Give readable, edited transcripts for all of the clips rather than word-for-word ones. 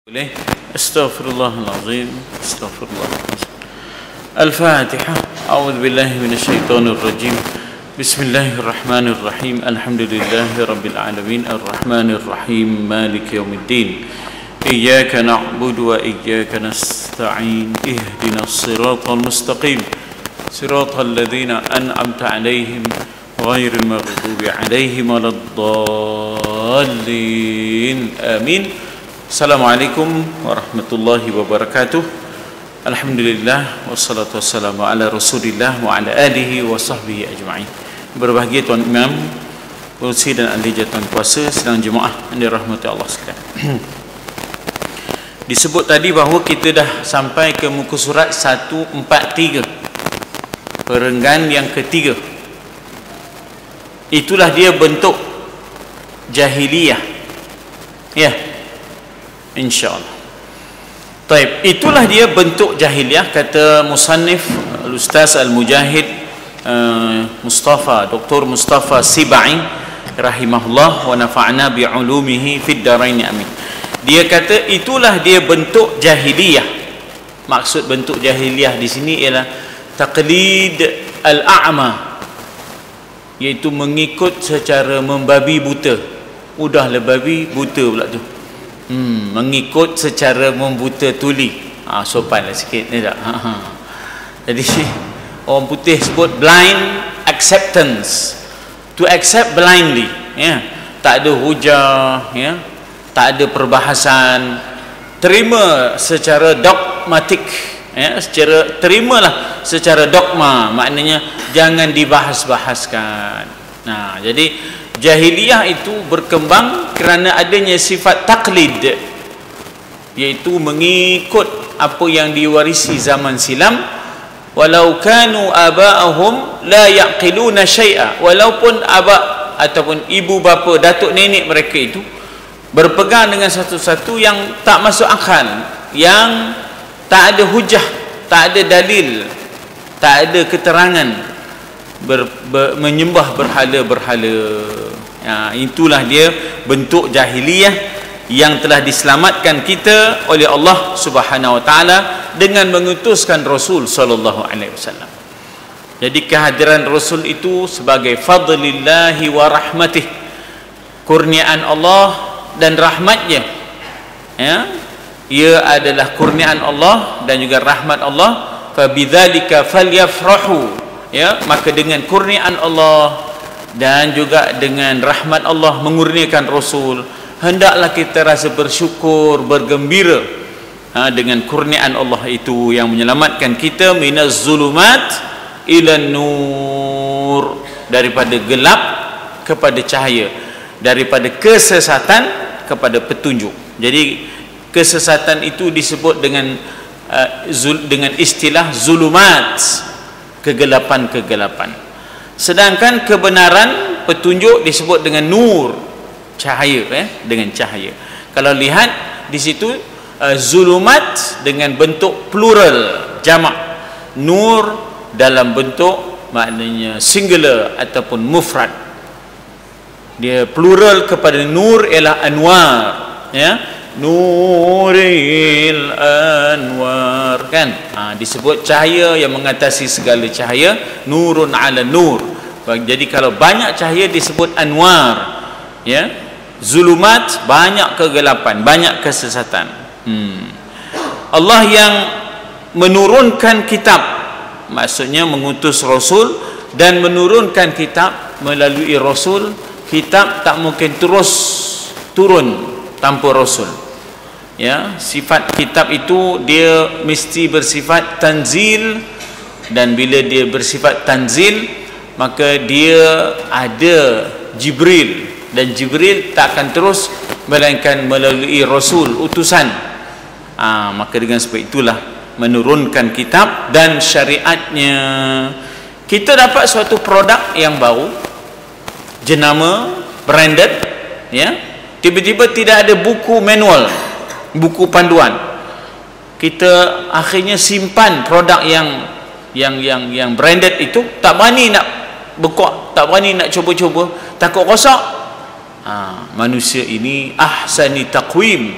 Astaghfirullahalazim. Astaghfirullahalazim. Al-Fatihah. A'udzu billahi minasyaitonir rajim. Bismillahirrahmanirrahim. Alhamdulillahirabbil alamin arrahmanir rahim maliki yaumiddin. Iyyaka na'budu wa iyyaka nasta'in. Ihdinas siratal mustaqim. Siratal ladzina an'amta 'alaihim ghairil maghdubi 'alaihim waladdallin. Amin. Assalamualaikum warahmatullahi wabarakatuh. Alhamdulillah wassalatu wassalamu ala Rasulillah wa ala alihi wa sahbihi ajma'in. Berbahagia Tuan Imam, pengurusi dan ahli jawatan kuasa sedang jemaah yang dirahmati Allah sekalian. Disebut tadi bahawa kita dah sampai ke muka surat 143, perenggan yang ketiga. Itulah dia bentuk jahiliyah, ya, insyaAllah. Taib, itulah dia bentuk jahiliyah, kata musannif Al-Ustaz Al-Mujahid Dr. Mustafa Sibai rahimahullah wa nafa'na bi'ulumihi fid darain amin. Dia kata itulah dia bentuk jahiliyah. Maksud bentuk jahiliyah di sini ialah taqlid al-a'ma, iaitu mengikut secara membabi buta. Udahlah babi buta pula tu. Mengikut secara membuta tuli. Sopanlah sikit ni tak? Jadi orang putih sebut blind acceptance, to accept blindly, ya. Tak ada hujah, ya. Tak ada perbahasan, terima secara dogmatik, ya. Terimalah secara dogma, maknanya jangan dibahas-bahaskan. Nah, jadi jahiliyah itu berkembang kerana adanya sifat taklid, iaitu mengikut apa yang diwarisi zaman silam. Walau kanu aba'ahum la yaqiluna syai'a, walaupun aba ataupun ibu bapa, datuk nenek mereka itu berpegang dengan satu-satu yang tak masuk akal, yang tak ada hujah, tak ada dalil, tak ada keterangan, menyembah berhala-berhala. Ya, itulah dia bentuk jahiliyah yang telah diselamatkan kita oleh Allah Subhanahu wa taala dengan mengutuskan Rasul sallallahu alaihi wasallam. Jadi kehadiran Rasul itu sebagai fadlillahi wa rahmatih, kurniaan Allah dan rahmatnya. Ya, ia adalah kurniaan Allah dan juga rahmat Allah. Fa bidzalika falyafrahu. Ya, maka dengan kurniaan Allah dan juga dengan rahmat Allah mengurniakan Rasul, hendaklah kita rasa bersyukur, bergembira dengan kurniaan Allah itu yang menyelamatkan kita minaz zulumat ilan nur, daripada gelap kepada cahaya, daripada kesesatan kepada petunjuk. Jadi kesesatan itu disebut dengan istilah zulumat, kegelapan-kegelapan. Sedangkan kebenaran, petunjuk disebut dengan nur, cahaya, dengan cahaya. Kalau lihat di situ zulumat dengan bentuk plural, jamak, nur dalam bentuk maknanya singular ataupun mufrad. Dia plural kepada nur ialah anwar, ya, nuril anwar, kan. Disebut cahaya yang mengatasi segala cahaya, nurun ala nur. Jadi kalau banyak cahaya disebut anwar, ya. Zulumat banyak kegelapan, banyak kesesatan. Allah yang menurunkan kitab, maksudnya mengutus Rasul dan menurunkan kitab melalui Rasul. Kitab tak mungkin terus turun tanpa Rasul. Ya, sifat kitab itu dia mesti bersifat tanzil, dan bila dia bersifat tanzil maka dia ada Jibril, dan Jibril tak akan terus melainkan melalui Rasul, utusan. Maka dengan sebab itulah menurunkan kitab dan syariatnya. Kita dapat suatu produk yang baru, jenama branded, ya. Tiba-tiba tidak ada buku manual, buku panduan. Kita akhirnya simpan produk yang branded itu, tak berani nak bekok, tak berani nak cuba-cuba, takut rosak. Manusia ini ahsani taqwim,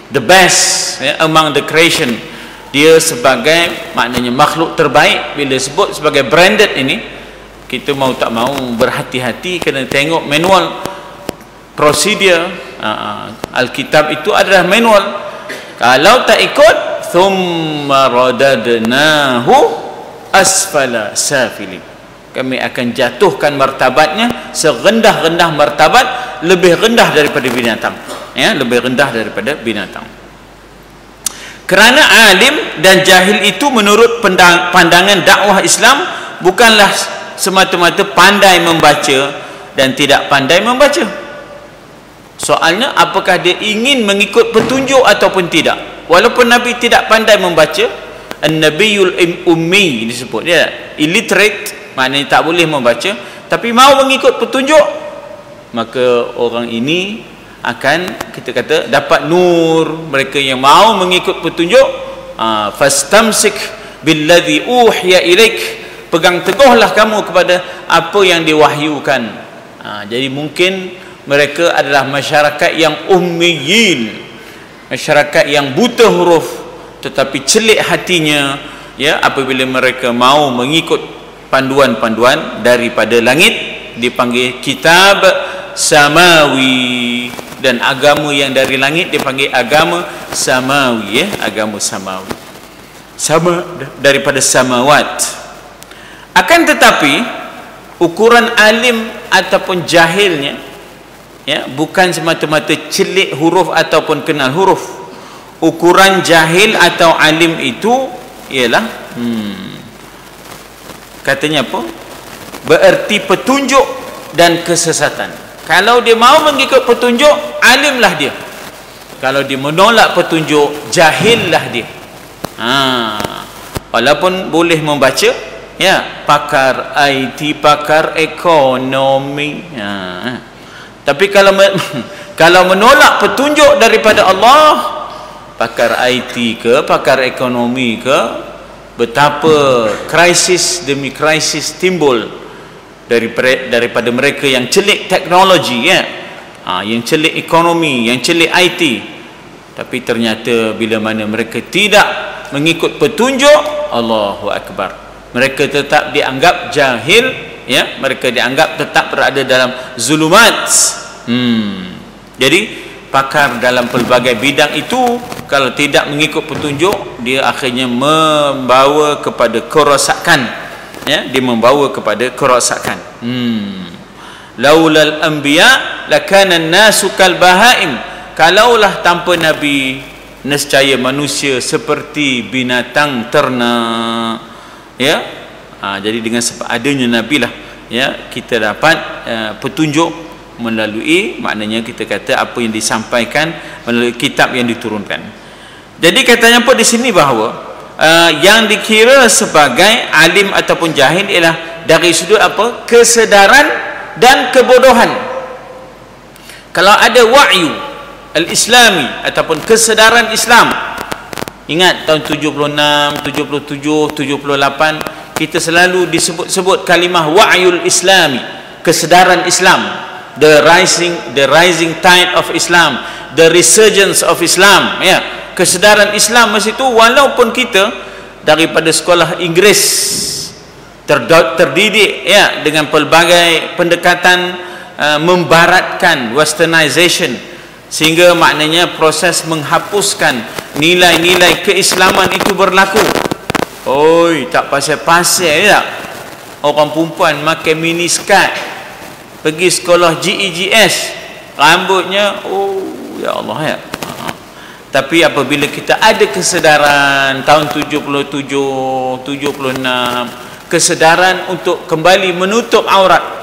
the best, ya, among the creation. Dia sebagai maknanya makhluk terbaik. Bila sebut sebagai branded ini, kita mau tak mau berhati-hati, kena tengok manual prosedur. Alkitab itu adalah manual. Kalau tak ikut, thumma radadnahu asfala safilin, kami akan jatuhkan martabatnya serendah-rendah martabat, lebih rendah daripada binatang, ya, lebih rendah daripada binatang. Kerana alim dan jahil itu menurut pandangan dakwah Islam bukanlah semata-mata pandai membaca dan tidak pandai membaca. Soalnya apakah dia ingin mengikut petunjuk ataupun tidak. Walaupun Nabi tidak pandai membaca, an-nabiyul ummi disebut dia illiterate, maknanya tak boleh membaca, tapi mau mengikut petunjuk, maka orang ini akan, kita kata, dapat nur. Mereka yang mau mengikut petunjuk, fastamsik billadhi uhiya ilaik, pegang teguhlah kamu kepada apa yang diwahyukan. Jadi mungkin mereka adalah masyarakat yang ummiyin, masyarakat yang buta huruf tetapi celik hatinya, ya, apabila mereka mau mengikut panduan-panduan daripada langit, dipanggil kitab samawi, dan agama yang dari langit dipanggil agama samawi, ya, agama samawi, sama daripada samawat. Akan tetapi ukuran alim ataupun jahilnya, ya, bukan semata-mata celik huruf ataupun kenal huruf. Ukuran jahil atau alim itu ialah katanya apa? Bererti petunjuk dan kesesatan. Kalau dia mau mengikut petunjuk, alimlah dia. Kalau dia menolak petunjuk, jahillah dia. Walaupun boleh membaca, ya, pakar IT, pakar ekonomi, tapi kalau menolak petunjuk daripada Allah, pakar IT ke, pakar ekonomi ke, betapa krisis demi krisis timbul daripada mereka yang celik teknologi, ya, yang celik ekonomi, yang celik IT. Tapi ternyata bila mana mereka tidak mengikut petunjuk, Allahu Akbar, mereka tetap dianggap jahil, ya, mereka dianggap tetap berada dalam zulumat. Jadi pakar dalam pelbagai bidang itu kalau tidak mengikut petunjuk, dia akhirnya membawa kepada kerosakan, ya, dia membawa kepada kerosakan. Laulal anbiya lakana an-nasu kal bahaim, kalaulah tanpa nabi, nescaya manusia seperti binatang ternak, ya. Jadi dengan sebab adanya nabi lah, ya, kita dapat petunjuk melalui, maknanya kita kata apa yang disampaikan melalui kitab yang diturunkan. Jadi katanya apa di sini bahawa yang dikira sebagai alim ataupun jahil ialah dari sudut apa? Kesedaran dan kebodohan. Kalau ada wa'yu al-islami ataupun kesedaran Islam, ingat tahun 76, 77, 78 kita selalu disebut-sebut kalimah wa'yul islami, kesedaran Islam, the rising tide of Islam, the resurgence of Islam, ya, kesedaran Islam masa itu. Walaupun kita daripada sekolah Inggeris terdidik, ya, dengan pelbagai pendekatan membaratkan, westernization, sehingga maknanya proses menghapuskan nilai-nilai keislaman itu berlaku. Oi, tak pasal-pasal, ya, orang perempuan makan miniskirt pergi sekolah GEGS, rambutnya, oh ya Allah, ya. Tapi apabila kita ada kesedaran tahun 77, 76, kesedaran untuk kembali menutup aurat.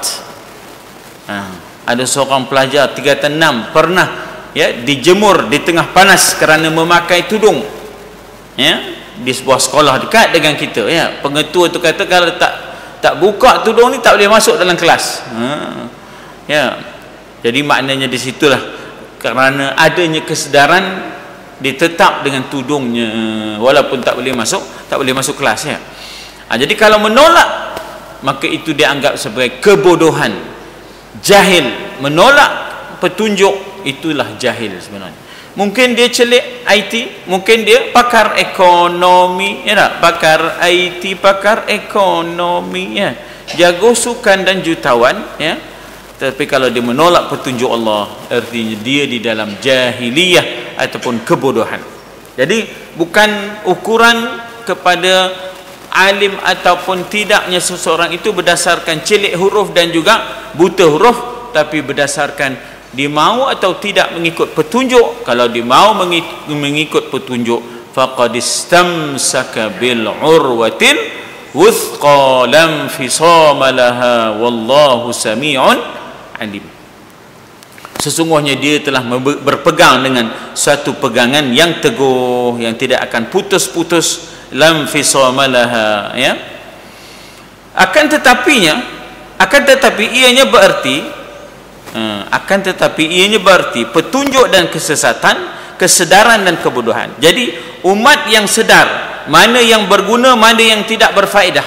Ada seorang pelajar tingkatan 6 pernah, ya, dijemur di tengah panas kerana memakai tudung, ya, di sebuah sekolah dekat dengan kita, ya. Pengetua tu kata kalau tak buka tudung ni tak boleh masuk dalam kelas. Ya. Jadi maknanya di situlah, kerana adanya kesedaran, dia tetap dengan tudungnya walaupun tak boleh masuk kelas, ya. Jadi kalau menolak, maka itu dianggap sebagai kebodohan, jahil. Menolak petunjuk itulah jahil sebenarnya. Mungkin dia celik IT, mungkin dia pakar ekonomi, ya tak? Pakar IT, pakar ekonomi, ya. Jago sukan dan jutawan, ya. Tapi kalau dia menolak petunjuk Allah, artinya dia di dalam jahiliyah ataupun kebodohan. Jadi bukan ukuran kepada alim ataupun tidaknya seseorang itu berdasarkan celik huruf dan juga buta huruf, tapi berdasarkan dia mau atau tidak mengikut petunjuk. Kalau dia mau mengikut petunjuk, faqad istamsaka bil urwatil wuthqa lam fisama laha wallahu sami'un alim. Sesungguhnya dia telah berpegang dengan suatu pegangan yang teguh, yang tidak akan putus-putus, lam fisama laha, ya. Akan tetapi ianya berarti petunjuk dan kesesatan, kesedaran dan kebodohan. Jadi umat yang sedar mana yang berguna, mana yang tidak berfaedah,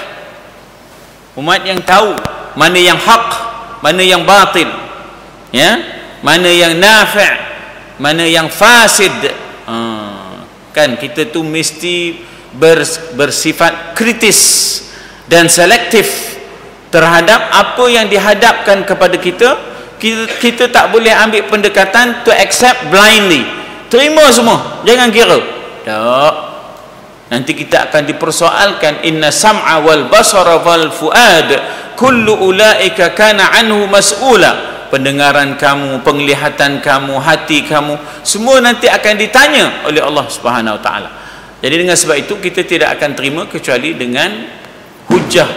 umat yang tahu mana yang hak, mana yang batil, ya, mana yang nafi', mana yang fasid. Kan kita tu mesti bersifat kritis dan selektif terhadap apa yang dihadapkan kepada kita. Kita tak boleh ambil pendekatan to accept blindly, terima semua, jangan kira. Tak, nanti kita akan dipersoalkan, inna sam'a wal basara wal fuad kullu ulaika kana anhu mas'ula. Pendengaran kamu, penglihatan kamu, hati kamu, semua nanti akan ditanya oleh Allah Subhanahu wa taala. Jadi dengan sebab itu kita tidak akan terima kecuali dengan hujah,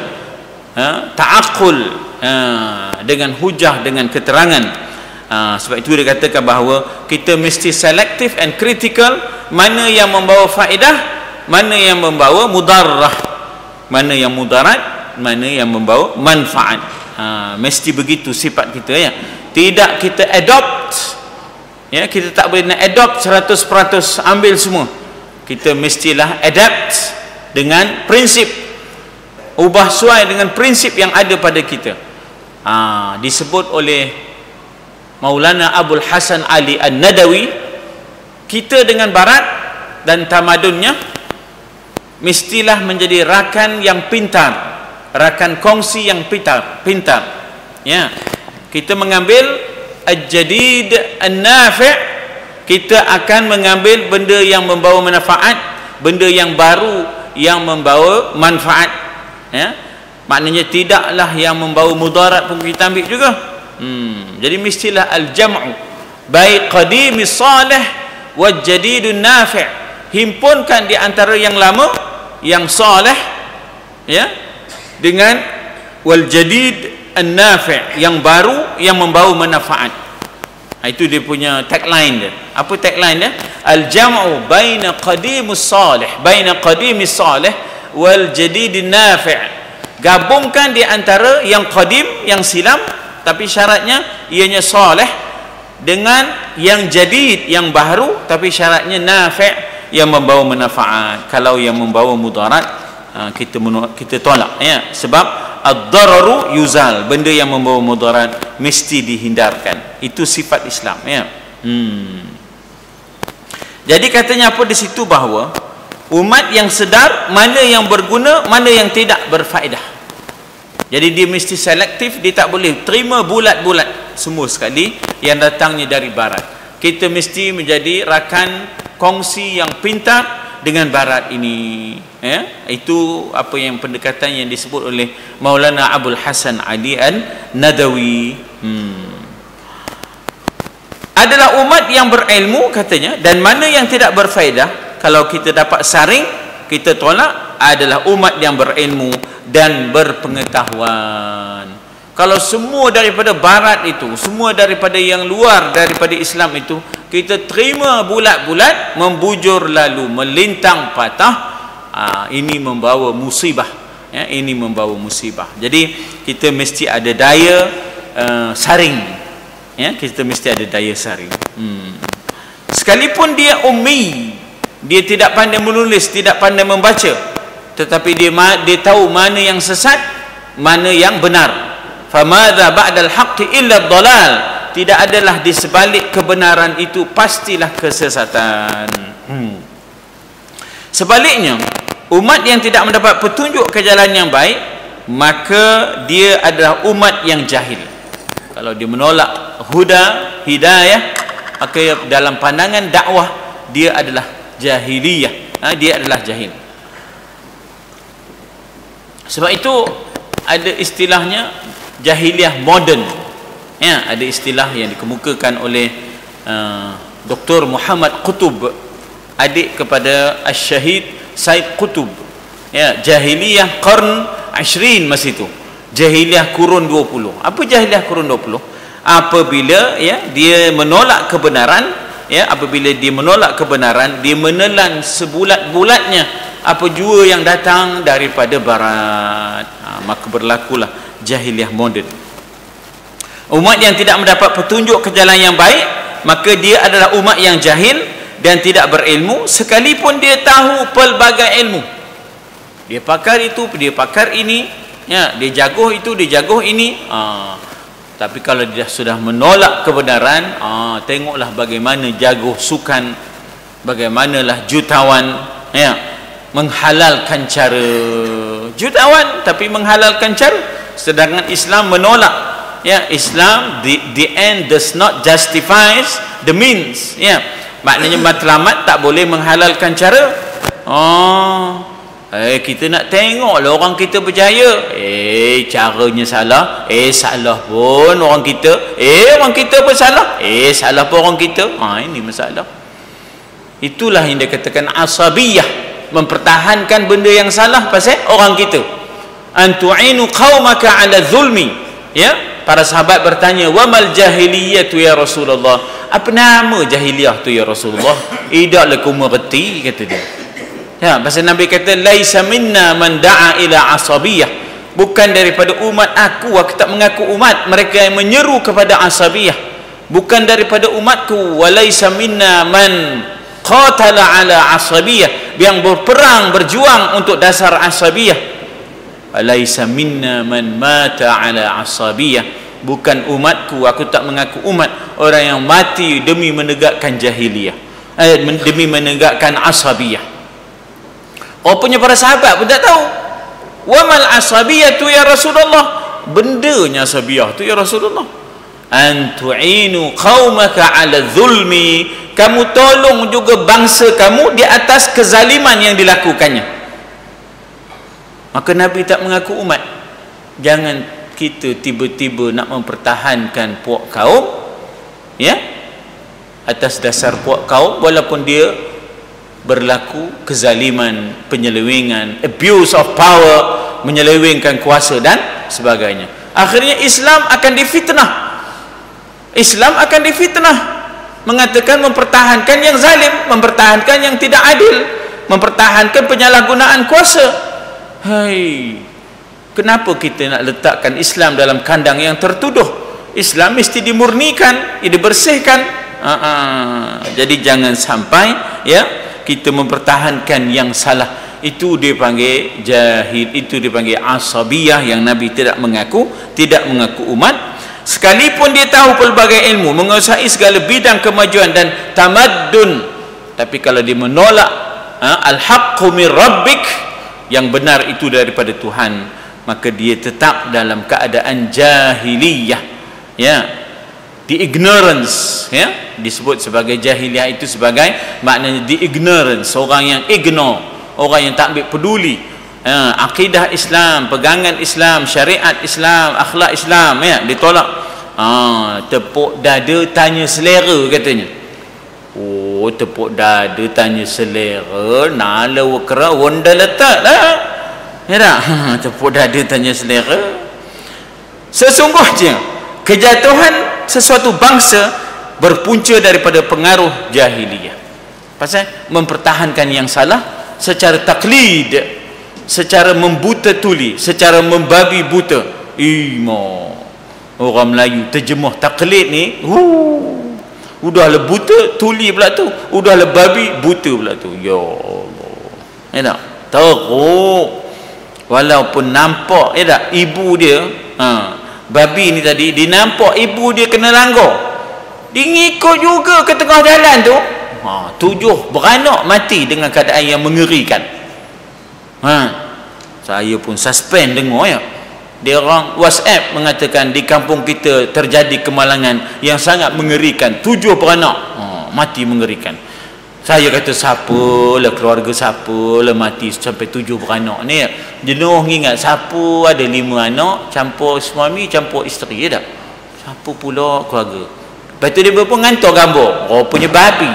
ta'aqul, dengan hujah, dengan keterangan. Sebab itu dia katakan bahawa kita mesti selektif and critical, mana yang membawa faedah, mana yang membawa mudarrah, mana yang mudarat, mana yang membawa manfaat. Mesti begitu sifat kita, ya. Tidak kita adopt, ya, kita tak boleh nak adopt 100% ambil semua. Kita mestilah adapt dengan prinsip, ubah suai dengan prinsip yang ada pada kita. Disebut oleh Maulana Abul Hasan Ali An-Nadawi, kita dengan barat dan tamadunnya mestilah menjadi rakan yang pintar, rakan kongsi yang pintar, ya. Kita mengambil al-jadid an-nafi', kita akan mengambil benda yang membawa manfaat, benda yang baru yang membawa manfaat, ya. Maknanya tidaklah yang membawa mudarat pun kita ambil juga. Jadi mestilah al-jam'u baik qadimis salih wal jadidun nafi', himpunkan di antara yang lama, yang salih, ya, dengan wal jadid an-nafi', yang baru yang membawa manfaat. Itu dia punya tagline dia. Apa tagline dia? Al-jam'u baina qadimus salih, baina qadimis salih wal jadidin nafi'. Gabungkan di antara yang qadim, yang silam, tapi syaratnya ianya salih, dengan yang jadid, yang baru, tapi syaratnya nafi', yang membawa manfaat. Kalau yang membawa mudarat, kita tolak, ya. Sebab ad-dararu yuzal, benda yang membawa mudarat mesti dihindarkan. Itu sifat Islam, ya. Jadi katanya apa di situ, bahawa umat yang sedar mana yang berguna, mana yang tidak berfaedah. Jadi dia mesti selektif, dia tak boleh terima bulat-bulat semua sekali yang datangnya dari barat. Kita mesti menjadi rakan kongsi yang pintar dengan barat ini, ya. Itu apa yang pendekatan yang disebut oleh Maulana Abul Hasan Ali An-Nadawi. Adalah umat yang berilmu, katanya, dan mana yang tidak berfaedah. Kalau kita dapat saring, kita tolak, adalah umat yang berilmu dan berpengetahuan. Kalau semua daripada barat itu, semua daripada yang luar daripada Islam itu, kita terima bulat-bulat, membujur lalu melintang patah, ini membawa musibah, ya, ini membawa musibah. Jadi kita mesti ada daya saring, ya, kita mesti ada daya saring. Sekalipun dia ummi, dia tidak pandai menulis, tidak pandai membaca, tetapi dia tahu mana yang sesat, mana yang benar. Famadza ba'dal haqqi illa dhalal, tidak adalah di sebalik kebenaran itu pastilah kesesatan. Sebaliknya, umat yang tidak mendapat petunjuk ke jalan yang baik, maka dia adalah umat yang jahil. Kalau dia menolak hidayah, maka dalam pandangan dakwah dia adalah jahiliyah. Dia adalah jahil. Sebab itu ada istilahnya jahiliyah moden. Ya, ada istilah yang dikemukakan oleh Dr. Muhammad Qutub, adik kepada Asy-Syahid Said Qutub. Ya, jahiliyah qarn 20 masa itu. Jahiliyah kurun 20. Apa jahiliyah kurun 20? Apabila ya dia menolak kebenaran, ya, apabila dia menolak kebenaran, dia menelan sebulat-bulatnya apa jua yang datang daripada barat. Maka berlakulah jahiliyah moden. Umat yang tidak mendapat petunjuk ke jalan yang baik, maka dia adalah umat yang jahil dan tidak berilmu, sekalipun dia tahu pelbagai ilmu. Dia pakar itu, dia pakar ini, ya, dia jago itu, dia jago ini. Tapi kalau dia sudah menolak kebenaran, tengoklah bagaimana jago sukan, bagaimanalah jutawan, ya, menghalalkan cara. Jutawan tapi menghalalkan cara, sedangkan Islam menolak. Ya, Islam the end does not justify the means. Ya, maknanya matlamat tak boleh menghalalkan cara. Kita nak tengok lah orang kita berjaya. Caranya salah. Salah pun orang kita. Orang kita pun salah. Salah pun orang kita. Ini masalah. Itulah yang dia katakan asabiyah, mempertahankan benda yang salah pasal orang kita. Antu'inu qaumaka 'ala zulmi. Ya, para sahabat bertanya, "Wamal jahiliyatu ya Rasulullah?" Apa nama jahiliyah tu ya Rasulullah? Idaklah ku mengerti, kata dia. Ya, pasal Nabi kata, "Laisa minna man da'a ila asabiyah." Bukan daripada umat aku tak mengaku umat, mereka yang menyeru kepada asabiyah. Bukan daripada umatku. "Walaisa minna man qatala ala asabiyah." Yang berperang, berjuang untuk dasar asabiyah. "Alaisa minna man mata ala asabiyah." Bukan umatku, aku tak mengaku umat, orang yang mati demi menegakkan jahiliyah, demi menegakkan asabiyah. Punya para sahabat pun tak tahu. Wamal asabiyah tu ya Rasulullah? Bendanya asabiyah tu ya Rasulullah. Antu'inu qaumaka ala zulmi. Kamu tolong juga bangsa kamu di atas kezaliman yang dilakukannya. Maka Nabi tak mengaku umat. Jangan kita tiba-tiba nak mempertahankan puak kaum, ya, atas dasar puak kaum, walaupun dia berlaku kezaliman, penyelewengan, abuse of power, menyelewengkan kuasa dan sebagainya. Akhirnya Islam akan difitnah. Islam akan difitnah, mengatakan mempertahankan yang zalim, mempertahankan yang tidak adil, mempertahankan penyalahgunaan kuasa. Hai, kenapa kita nak letakkan Islam dalam kandang yang tertuduh? Islam mesti dimurnikan, dibersihkan. Jadi jangan sampai ya kita mempertahankan yang salah. Itu dipanggil jahil, itu dipanggil asabiyah, yang Nabi tidak mengaku umat. Sekalipun dia tahu pelbagai ilmu, menguasai segala bidang kemajuan dan tamaddun, tapi kalau dia menolak al-haqqu min rabbik, yang benar itu daripada Tuhan, maka dia tetap dalam keadaan jahiliyah. Ya, the ignorance, ya, disebut sebagai jahiliyah itu sebagai maknanya the ignorance, orang yang ignore, orang yang tak ambil peduli akidah Islam, pegangan Islam, syariat Islam, akhlak Islam, ya, ditolak. Tepuk dada tanya selera, katanya. Tepuk dada tanya selera, nala wakra wanda letak lah, ya tak? Tepuk dada tanya selera. Sesungguhnya kejatuhan sesuatu bangsa berpunca daripada pengaruh jahiliyah, pasal mempertahankan yang salah secara taklid, secara membuta tuli, secara membabi buta. Orang Melayu terjemah taklid ni, udahlah buta tuli pula tu, udahlah babi buta pula tu. Ya Allah, ya tak? Teruk. Walaupun nampak, ya tak, ibu dia babi ni tadi, dia nampak ibu dia kena langgar, dia ngikut juga ke tengah jalan tu. 7 beranak mati dengan keadaan yang mengerikan. Saya pun suspend dengar ya. Dia orang WhatsApp mengatakan di kampung kita terjadi kemalangan yang sangat mengerikan, 7 beranak mati mengerikan. Saya kata siapalah keluarga, siapalah mati sampai 7 beranak ni. Jenuh ingat siapa ada 5 anak campur suami campur isteri ya tak? Siapa pula keluarga. Lepas tu dia pun hantar gambar rupanya babi.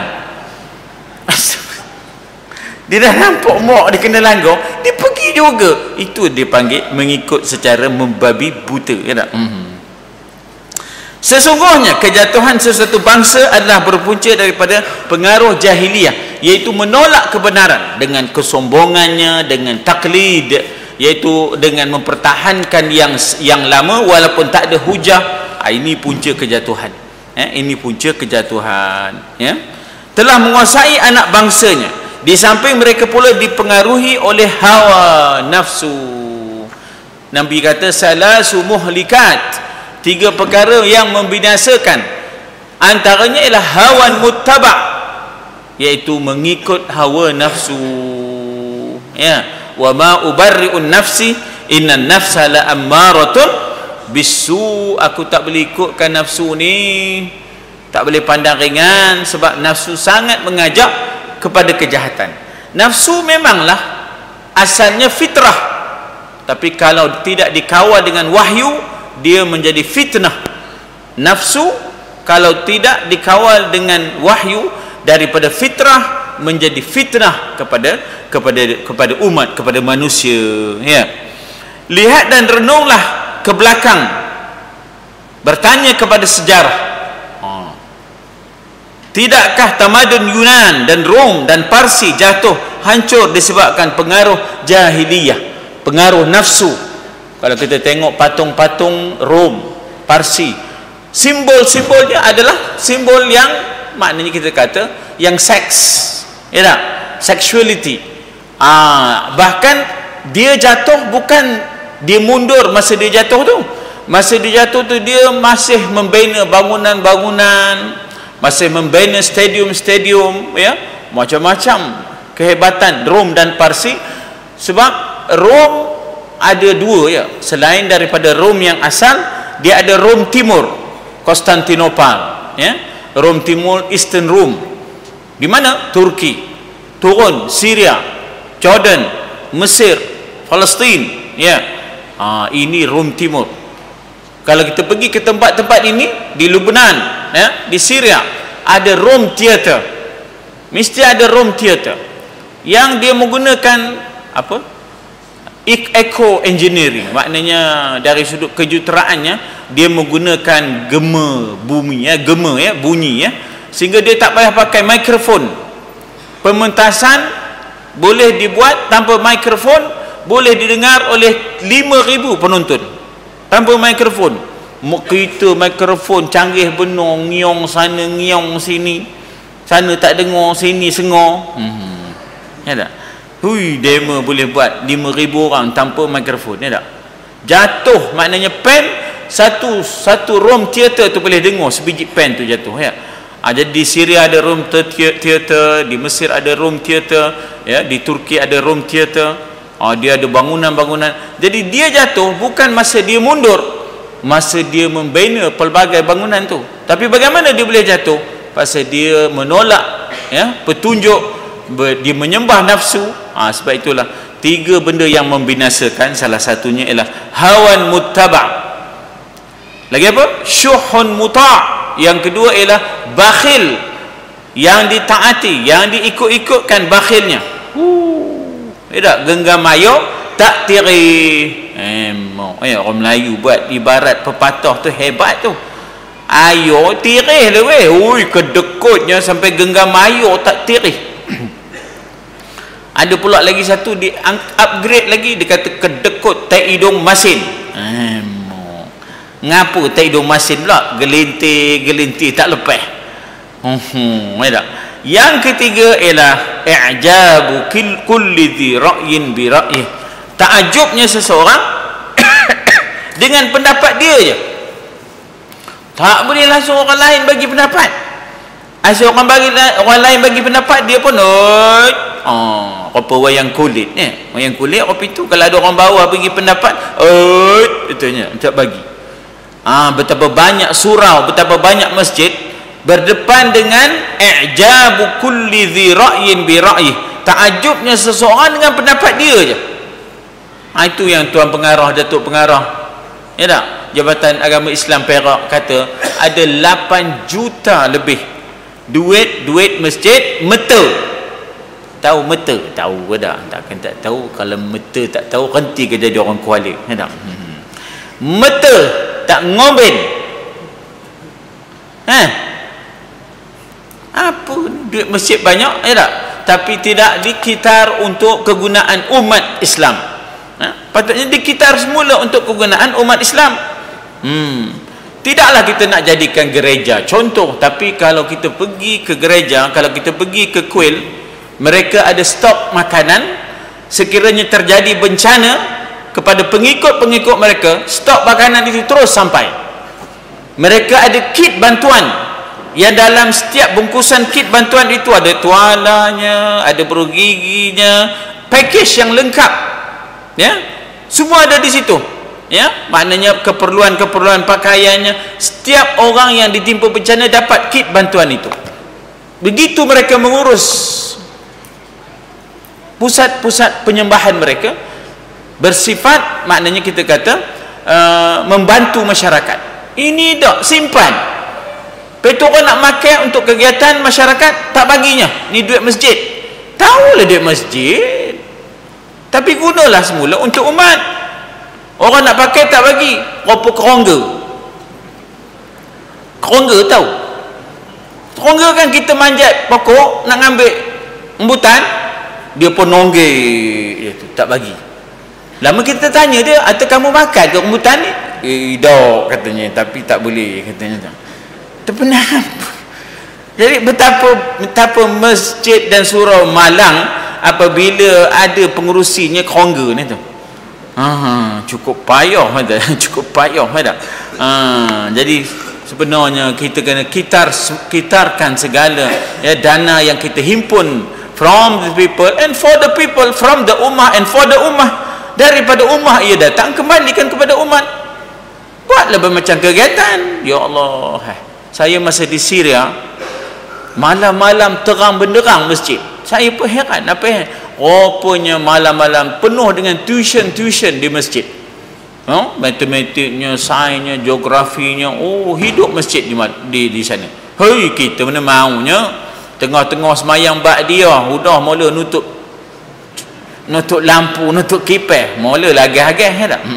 Dia dah nampak mak dia kena langgar, dia pergi juga. Itu dia panggil mengikut secara membabi buta ya tak? Sesungguhnya kejatuhan sesuatu bangsa adalah berpunca daripada pengaruh jahiliyah, iaitu menolak kebenaran dengan kesombongannya, dengan taklid, iaitu dengan mempertahankan yang lama walaupun tak ada hujah. Ini punca kejatuhan. Ini punca kejatuhan ya. Telah menguasai anak bangsanya. Di samping mereka pula dipengaruhi oleh hawa nafsu. Nabi kata salasu muhlikat, 3 perkara yang membinasakan. Antaranya ialah hawan muttaba', iaitu mengikut hawa nafsu ya. Wa ma ubarri'un nafsi innan nafsa la ammaratun bisu. Aku tak boleh ikutkan nafsu ni, tak boleh pandang ringan, sebab nafsu sangat mengajak kepada kejahatan. Nafsu memanglah asalnya fitrah, tapi kalau tidak dikawal dengan wahyu, dia menjadi fitnah. Nafsu kalau tidak dikawal dengan wahyu daripada fitrah menjadi fitnah kepada umat, kepada manusia ya. Lihat dan renunglah ke belakang, bertanya kepada sejarah. Tidakkah tamadun Yunan dan Rom dan Parsi jatuh hancur disebabkan pengaruh jahiliyah, pengaruh nafsu? Kalau kita tengok patung-patung Rom, Parsi, simbol-simbolnya adalah simbol yang maknanya kita kata yang seks ya tak? Sexuality. Bahkan dia jatuh bukan dia mundur masa dia jatuh tu. Masa dia jatuh tu dia masih membina bangunan-bangunan, masih membina stadium-stadium ya, macam-macam kehebatan Rom dan Parsi. Sebab Rom ada 2 ya, selain daripada Rom yang asal, dia ada Rom Timur, Konstantinopel ya. Rom Timur, Eastern Rome, di mana Turki, turun Syria, Jordan, Mesir, Palestin ya. Ini Rom Timur. Kalau kita pergi ke tempat-tempat ini, di Lebanon ya, di Syria, ada Rome Theater. Mesti ada Rome Theater yang dia menggunakan apa? Eco engineering, maknanya dari sudut kejuteraannya dia menggunakan gema bumi ya, gema ya, bunyi ya, sehingga dia tak payah pakai mikrofon. Pementasan boleh dibuat tanpa mikrofon, boleh didengar oleh 5,000 penonton tanpa mikrofon. Kita mikrofon canggih benar, ngiong sana ngiong sini, sana tak dengar, sini sengor. Ya tak? Hui, demo boleh buat 5,000 orang tanpa mikrofon ya tak? Jatuh maknanya pen satu Rome Theater tu boleh dengar sebiji pen tu jatuh ya. Jadi di Syria ada Rome Theater, di Mesir ada Rome Theater ya, di Turki ada Rome Theater. Dia ada bangunan-bangunan. Jadi dia jatuh bukan masa dia mundur, masa dia membina pelbagai bangunan tu. Tapi bagaimana dia boleh jatuh? Pasal dia menolak ya petunjuk, dia menyembah nafsu. Sebab itulah 3 benda yang membinasakan. Salah satunya ialah hawan muttaba'. Lagi apa? Syuhun muta'. Yang kedua ialah bakhil, yang ditaati, yang diikut-ikutkan bakhilnya. Tak genggam ayo tak tiri. Orang Melayu buat ibarat pepatah tu hebat tu. Ayo tirih lah weh. Ui, kedekutnya sampai genggam ayo tak tirih. Ada pula lagi satu di upgrade lagi, dia kata kedekut tai hidung masin. Ngapa tai hidung masin pula? Gelintir tak lepas. Yang ketiga ialah i'jabu kulli dhi ra'yin bi ra'yih. Takjubnya seseorang dengan pendapat dia je. Tak boleh langsung orang lain bagi pendapat. Asal orang lain bagi pendapat, dia pun apa wayang kulit ni. Wayang kulit apa itu, kalau ada orang bawah bagi pendapat, itunya tak bagi. Betapa banyak surau, betapa banyak masjid berdepan dengan i'jabu kulli dhi ra'yin bi ra'yih. Takjubnya seseorang dengan pendapat dia je. Itu yang tuan pengarah, datuk pengarah, ya tak, Jabatan Agama Islam Perak kata ada 8 juta lebih duit masjid meta. Tahu meta? Tahu ke tak? Takkan tak tahu. Kalau meta tak tahu, henti ke jadi orang Kuala, ya tak? Meta tak ngoben. Apa duit masjid banyak, ya tak? Tapi tidak dikitar untuk kegunaan umat Islam. Patutnya dikitar semula untuk kegunaan umat Islam. Tidaklah kita nak jadikan gereja contoh, tapi kalau kita pergi ke gereja, kalau kita pergi ke kuil, mereka ada stok makanan. Sekiranya terjadi bencana kepada pengikut-pengikut mereka, stok makanan itu terus sampai. Mereka ada kit bantuan, yang dalam setiap bungkusan kit bantuan itu ada tualanya, ada perut giginya, package yang lengkap, ya, semua ada di situ, ya, maknanya keperluan pakaiannya. Setiap orang yang ditimpa bencana dapat kit bantuan itu. Begitu mereka mengurus pusat-pusat penyembahan mereka, bersifat, maknanya kita kata membantu masyarakat. Ini dah simpan. Petu orang nak makan untuk kegiatan masyarakat, tak baginya. Ni duit masjid. Tahulah duit masjid, tapi gunalah semula untuk umat. Orang nak pakai tak bagi. Apa kerongga? Kerongga tahu? Kerongga kan kita manjat pokok nak ambil embutan, dia pun nonggek, tak bagi. Lama kita tanya dia, atau kamu makan ke rambutan ni? Dok katanya, tapi tak boleh katanya. Terpenam. Jadi betapa masjid dan surau Malang apabila ada pengurusinya kerongga ni tu. Cukup payah ada. Cukup payah ada. Jadi sebenarnya kita kena kitarkan segala, ya, dana yang kita himpun from the people and for the people, from the ummah and for the ummah. Daripada ummah ia datang, kembalikan kepada umat. Buatlah bermacam kegiatan. Ya Allah, saya masa di Syria, malam-malam terang benderang masjid. Saya pun heran, apa yang rupanya malam-malam penuh dengan tuition di masjid. Matematiknya, sainsnya, geografinya, hidup masjid di sana. Hei, kita mana maunya tengah-tengah semayang ba'diyah, udah mula nutup lampu, nutup kipas, mula lagah-agah, ya tak?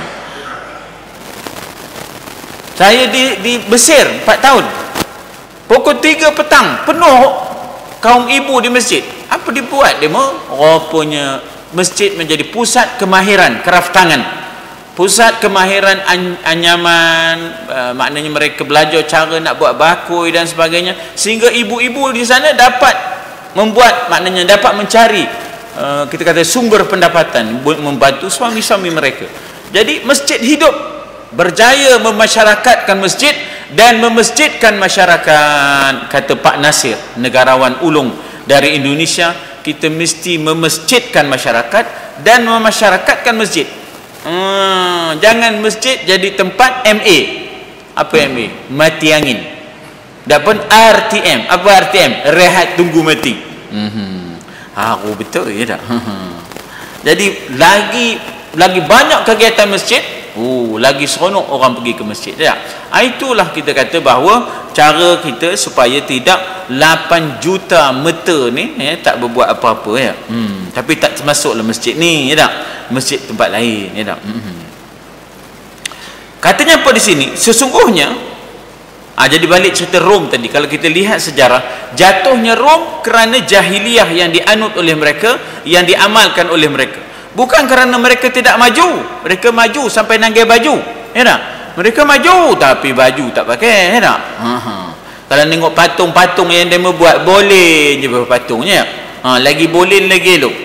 Saya di Mesir 4 tahun, pukul 3 petang penuh kaum ibu di masjid. Apa dibuat dia? Rupanya masjid menjadi pusat kemahiran kraft tangan, pusat kemahiran anyaman, maknanya mereka belajar cara nak buat bakul dan sebagainya, sehingga ibu-ibu di sana dapat membuat, maknanya dapat mencari kita kata sumber pendapatan, membantu suami-suami mereka. Jadi masjid hidup, berjaya memasyarakatkan masjid dan memasjidkan masyarakat. Kata Pak Nasir, negarawan ulung dari Indonesia, kita mesti memasjidkan masyarakat dan memasyarakatkan masjid. Jangan masjid jadi tempat MA. Apa MA? Mati angin. Dapun RTM. Apa RTM? Rehat tunggu mati. Betul, ya tak? Jadi lagi banyak kegiatan masjid, lagi seronok orang pergi ke masjid, ya. Itulah kita kata bahawa cara kita supaya tidak 8 juta meta ni, ya, tak berbuat apa-apa, ya. Tapi tak termasuklah masjid ni, ya tak? Masjid tempat lain, ya tak? Katanya apa di sini? Sesungguhnya, jadi balik cerita Rom tadi, kalau kita lihat sejarah, jatuhnya Rom kerana jahiliyah yang dianut oleh mereka, yang diamalkan oleh mereka. Bukan kerana mereka tidak maju. Mereka maju sampai nanggai baju, ya tak? Mereka maju tapi baju tak pakai, ya tak? Kalau tengok patung-patung yang dia buat, boleh je patungnya, lagi boleh lagi elok.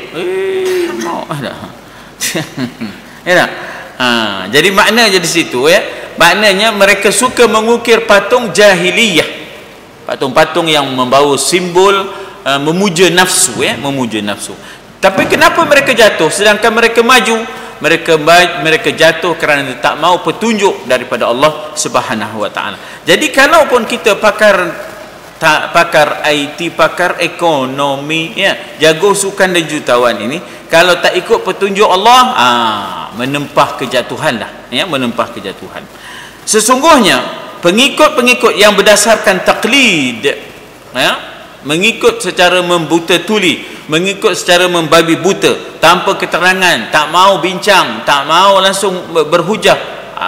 Mau tak? Ya tak? Jadi makna je di situ, ya, Maknanya mereka suka mengukir patung jahiliyah, patung-patung yang membawa simbol memuja nafsu, memuja nafsu. Tapi kenapa mereka jatuh sedangkan mereka maju? Mereka jatuh kerana tak mau petunjuk daripada Allah Subhanahu wa taala. Jadi kalaupun kita pakar IT, pakar ekonomi, jago sukan dan jutawan ini, kalau tak ikut petunjuk Allah, menempah kejatuhan lah, menempah kejatuhan. Sesungguhnya pengikut-pengikut yang berdasarkan taklid, mengikut secara membuta tuli, mengikut secara membabi buta, tanpa keterangan, tak mau bincang, tak mau langsung berhujah,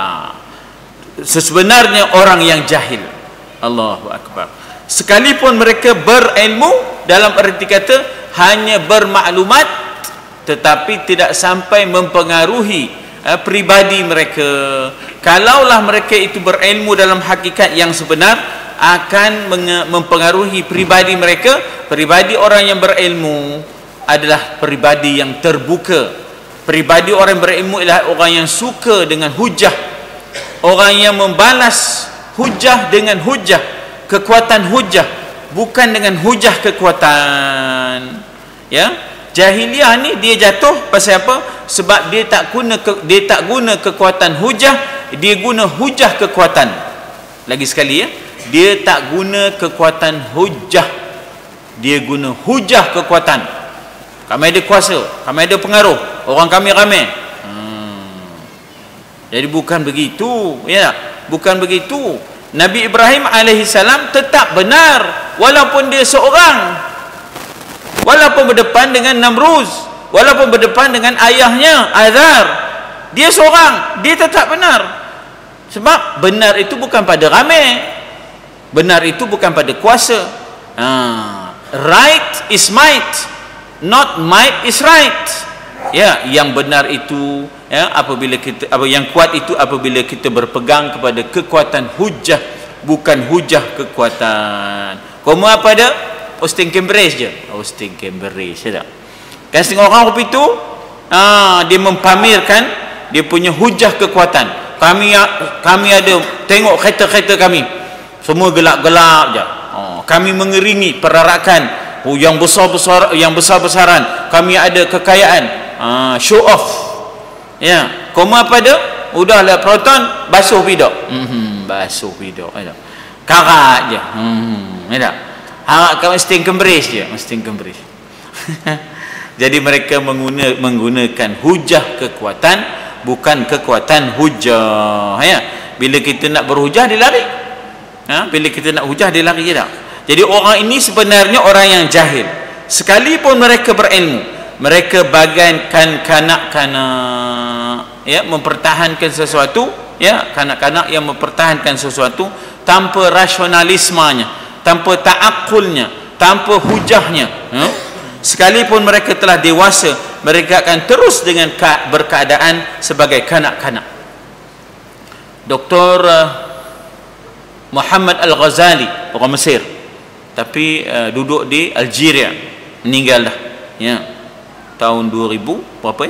sebenarnya orang yang jahil. Allahu Akbar. Sekalipun mereka berilmu, dalam erti kata hanya bermaklumat, tetapi tidak sampai mempengaruhi pribadi mereka. Kalaulah mereka itu berilmu dalam hakikat yang sebenar, akan mempengaruhi pribadi mereka. Pribadi orang yang berilmu adalah pribadi yang terbuka. Pribadi orang yang berilmu adalah orang yang suka dengan hujah, orang yang membalas hujah dengan hujah, kekuatan hujah, bukan dengan hujah kekuatan. Jahiliyah ni dia jatuh pasal apa? Sebab dia tak guna kekuatan hujah, dia guna hujah kekuatan. Lagi sekali, dia tak guna kekuatan hujah, dia guna hujah kekuatan. Kami ada kuasa, kami ada pengaruh, orang kami ramai. Jadi bukan begitu, bukan begitu. Nabi Ibrahim alaihissalam tetap benar walaupun dia seorang, walaupun berdepan dengan Namruz, walaupun berdepan dengan ayahnya Azar, dia seorang, dia tetap benar. Sebab benar itu bukan pada ramai, benar itu bukan pada kuasa. Right is might, not might is right. Yang benar itu, apabila kita, yang kuat itu apabila kita berpegang kepada kekuatan hujah, bukan hujah kekuatan. Kamu apa ada? Austin Cambridge je. Austin Cambridge tak? Kan setengah orang itu dia mempamerkan dia punya hujah kekuatan. Kami ada, tengok kereta-kereta kami semua gelap-gelap je. Kami mengeringi perarakan yang besar-besar, yang besar-besaran. Kami ada kekayaan. Show off. Kamu apa ada? Udahlah proton basuh pidok. Basuh pidok. Karat je. Harap kau mesti kembris je, mesti kembris. Jadi mereka menggunakan hujah kekuatan, bukan kekuatan hujah. Bila kita nak berhujah dia lari. Bila kita nak hujah dia lari je tak. Jadi orang ini sebenarnya orang yang jahil. Sekalipun mereka berilmu, mereka bagaikan kanak-kanak, mempertahankan sesuatu, kanak-kanak yang mempertahankan sesuatu tanpa rasionalismenya, tanpa ta'akulnya, tanpa hujahnya. Sekalipun mereka telah dewasa, mereka akan terus dengan berkeadaan sebagai kanak-kanak. Dr. Muhammad Al-Ghazali, orang Mesir, tapi duduk di Algeria, meninggal dah. Tahun 2000 berapa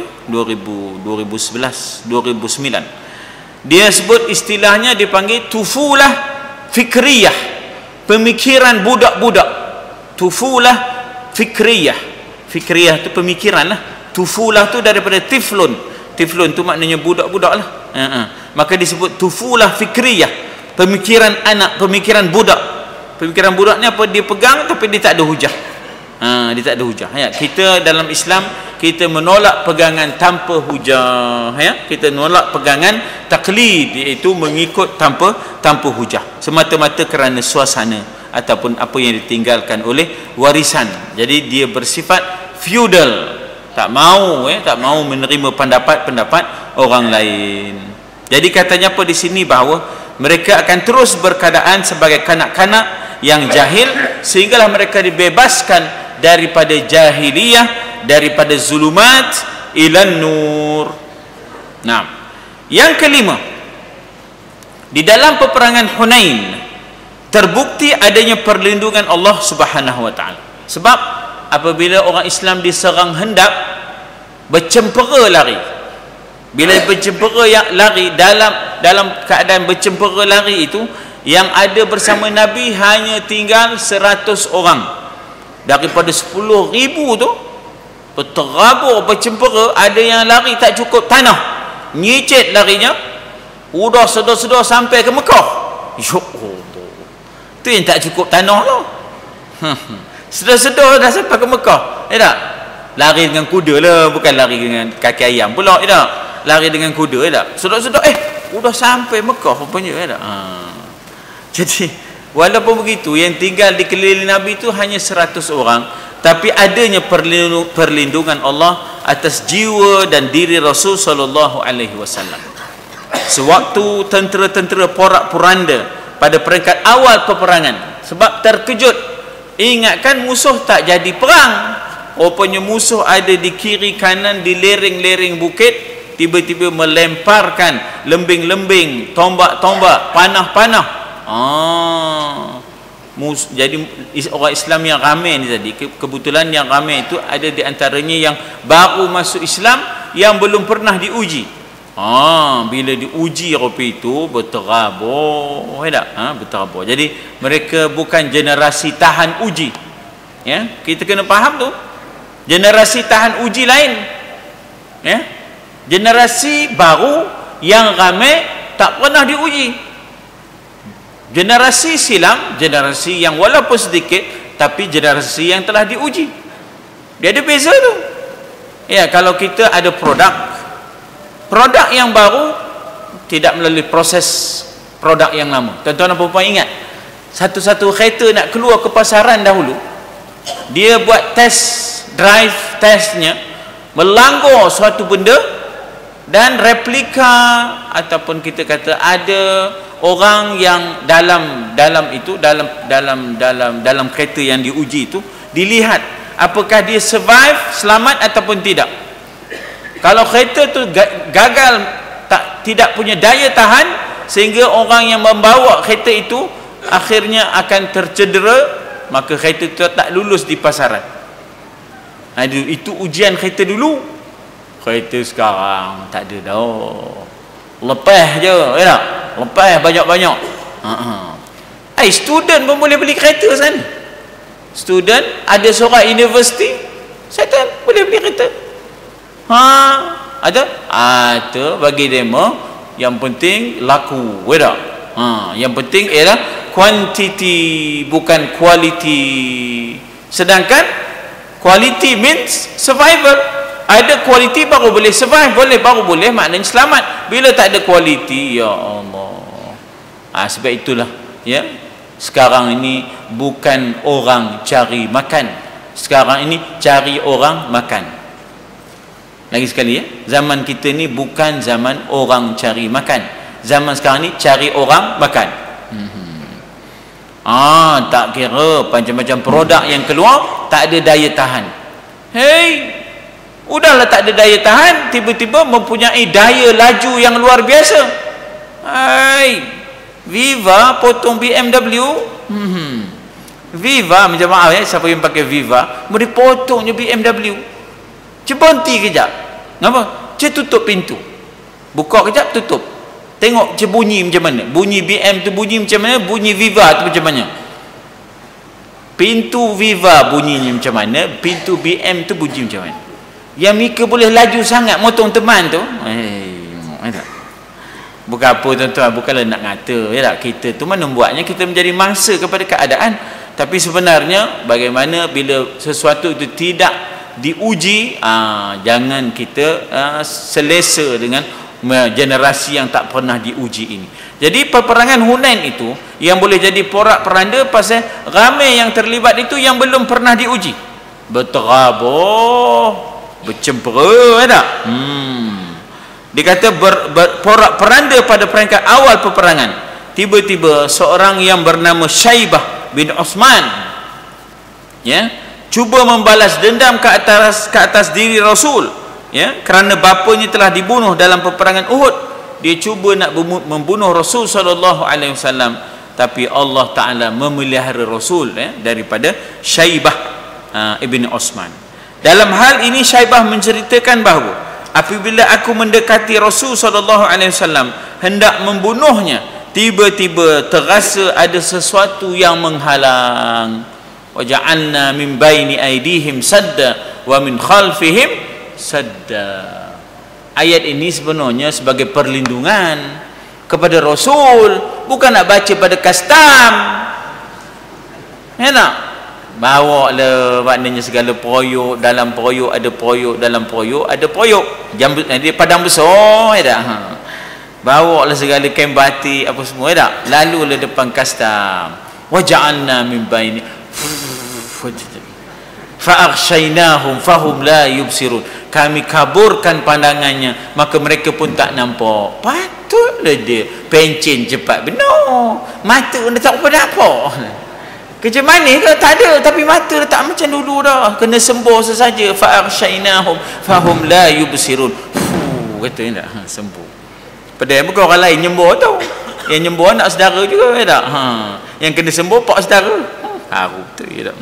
2011 2009. Dia sebut istilahnya, dipanggil tufulah fikriyah, pemikiran budak-budak. Tufulah fikriyah. Fikriyah tu pemikiran lah. Tufulah tu daripada tiflun. Tiflun tu maknanya budak-budak lah. Maka disebut tufulah fikriyah, pemikiran anak, pemikiran budak. Pemikiran budak ni apa? Dia pegang tapi dia tak ada hujah. Dia tak ada hujah. Kita dalam Islam, kita menolak pegangan tanpa hujah. Kita menolak pegangan taklid, iaitu mengikut tanpa hujah, semata-mata kerana suasana ataupun apa yang ditinggalkan oleh warisan. Jadi dia bersifat feudal, tak mau menerima pendapat-pendapat orang lain. Jadi katanya apa di sini, bahawa mereka akan terus berkeadaan sebagai kanak-kanak yang jahil, sehinggalah mereka dibebaskan daripada jahiliyah, daripada zulumat ilan nur. Nah, yang kelima, di dalam peperangan Hunain terbukti adanya perlindungan Allah Subhanahu wa taala. Sebab apabila orang Islam diserang hendak, bercempera lari. Bila bercempera yang lari dalam dalam keadaan bercempera lari itu, yang ada bersama Nabi hanya tinggal 100 orang daripada 10,000 tu. Berterabur bercempera, ada yang lari tak cukup tanah, nyicit larinya, udah sedar-sedar sampai ke Mekah. Ya Allah, tu yang tak cukup tanah tu. Sedar-sedar dah sampai ke Mekah, tak? Lari dengan kuda lah, bukan lari dengan kaki ayam pula, tak? Lari dengan kuda, tak? Sedar-sedar udah sampai Mekah rupanya, tak? Jadi walaupun begitu, yang tinggal di keliling Nabi itu hanya 100 orang, tapi adanya perlindungan Allah atas jiwa dan diri Rasul sallallahu alaihi wasallam. Sewaktu tentera-tentera porak-poranda pada peringkat awal peperangan, sebab terkejut, ingatkan musuh tak jadi perang, rupanya musuh ada di kiri kanan, di lereng-lereng bukit, tiba-tiba melemparkan lembing-lembing, tombak-tombak, panah-panah. Jadi orang Islam yang ramai ni tadi, kebetulan yang ramai itu ada di antaranya yang baru masuk Islam, yang belum pernah diuji. Bila diuji rupa itu berterabur, berterabur. Jadi mereka bukan generasi tahan uji, ya, kita kena faham tu. Generasi tahan uji lain, ya, generasi baru yang ramai tak pernah diuji. Generasi silam, generasi yang walaupun sedikit tapi generasi yang telah diuji. Dia ada beza tu. Ya, kalau kita ada produk yang baru tidak melalui proses produk yang lama. Tuan-tuan dan puan-puan ingat, satu-satu kereta nak keluar ke pasaran dahulu, dia buat testnya, melanggar suatu benda, dan replika ataupun kita kata ada orang yang dalam kereta yang diuji itu, dilihat apakah dia survive, selamat ataupun tidak. Kalau kereta tu gagal, tidak punya daya tahan, sehingga orang yang membawa kereta itu akhirnya akan tercedera, maka kereta itu tak lulus di pasaran. Itu ujian kereta dulu. Kereta sekarang tak ada dah, lepas je, ya tak? Lepas banyak-banyak. Student pun boleh beli kereta sana. Student ada seorang universiti, saya boleh beli kereta. Ada? Ada bagi demo. Yang penting laku, ya tak? Yang penting ialah quantity, bukan quality. Sedangkan quality means survival. Ada quality baru boleh survive, baru boleh maknanya selamat. Bila tak ada quality, ya Allah. Sebab itulah, ya, sekarang ini bukan orang cari makan, sekarang ini cari orang makan. Lagi sekali, ya, zaman kita ni bukan zaman orang cari makan, zaman sekarang ni cari orang makan. Tak kira macam-macam produk yang keluar, tak ada daya tahan. Udahlah tak ada daya tahan, tiba-tiba mempunyai daya laju yang luar biasa. Viva potong BMW. Viva, minta maaf ya, siapa yang pakai Viva, boleh potongnya BMW. Berhenti kejap. Kenapa? Tutup pintu. Buka kejap, tutup. Tengok bunyi macam mana. Bunyi BM tu bunyi macam mana, bunyi Viva tu macam mana. Pintu Viva bunyinya macam mana, pintu BM tu bunyi macam mana. Yang Mika boleh laju sangat motong teman tu, bukan apa tuan-tuan, bukanlah nak ngata, ya tak? Kita tu mana buatnya kita menjadi mangsa kepada keadaan. Tapi sebenarnya bagaimana bila sesuatu itu tidak diuji, jangan kita selesa dengan generasi yang tak pernah diuji ini. Jadi peperangan Hunain itu yang boleh jadi porak-poranda pasal ramai yang terlibat itu yang belum pernah diuji. Berterabur, bercempera, tak? Dia kata porak-poranda pada peringkat awal peperangan. Tiba-tiba seorang yang bernama Syaibah bin Osman, ya, cuba membalas dendam ke atas diri Rasul, ya, kerana bapanya telah dibunuh dalam peperangan Uhud. Dia cuba nak membunuh Rasul sallallahu alaihi wasallam, tapi Allah Taala memelihara Rasul, ya, daripada Syaibah ibn Osman. Dalam hal ini Syaibah menceritakan bahawa apabila aku mendekati Rasul sallallahu alaihi wasallam, hendak membunuhnya, tiba-tiba terasa ada sesuatu yang menghalang. Wa ja'alna min baini aydihim sadda wa min khalfihim sadda. Ayat ini sebenarnya sebagai perlindungan kepada Rasul, bukan nak baca pada custom. Ya tak? Bawa le maknanya segala proyok, dalam proyok ada proyok, dalam proyok ada proyok. Dia padang besar, ya tak? Bawa lah segala kain batik apa semua, ya tak? Lalu le depan custom. Wa ja'alna min baini fa'aghshaynahum fahum la yubsirun. Kami kaburkan pandangannya, maka mereka pun tak nampak. Patutlah dia pencen cepat benar, mata dah tak apa-apa. Kerja manis ke? Tak ada, tapi mata dah tak macam dulu dah, kena sembuh sesaja. Fa'aghshaynahum fahum la yubsirun. Kata tak? Sembuh. Padahal bukan orang lain nyembuh tau, yang nyembuh anak saudara juga, ya tak? Yang kena sembuh pak saudara. Haru tu, ya tak?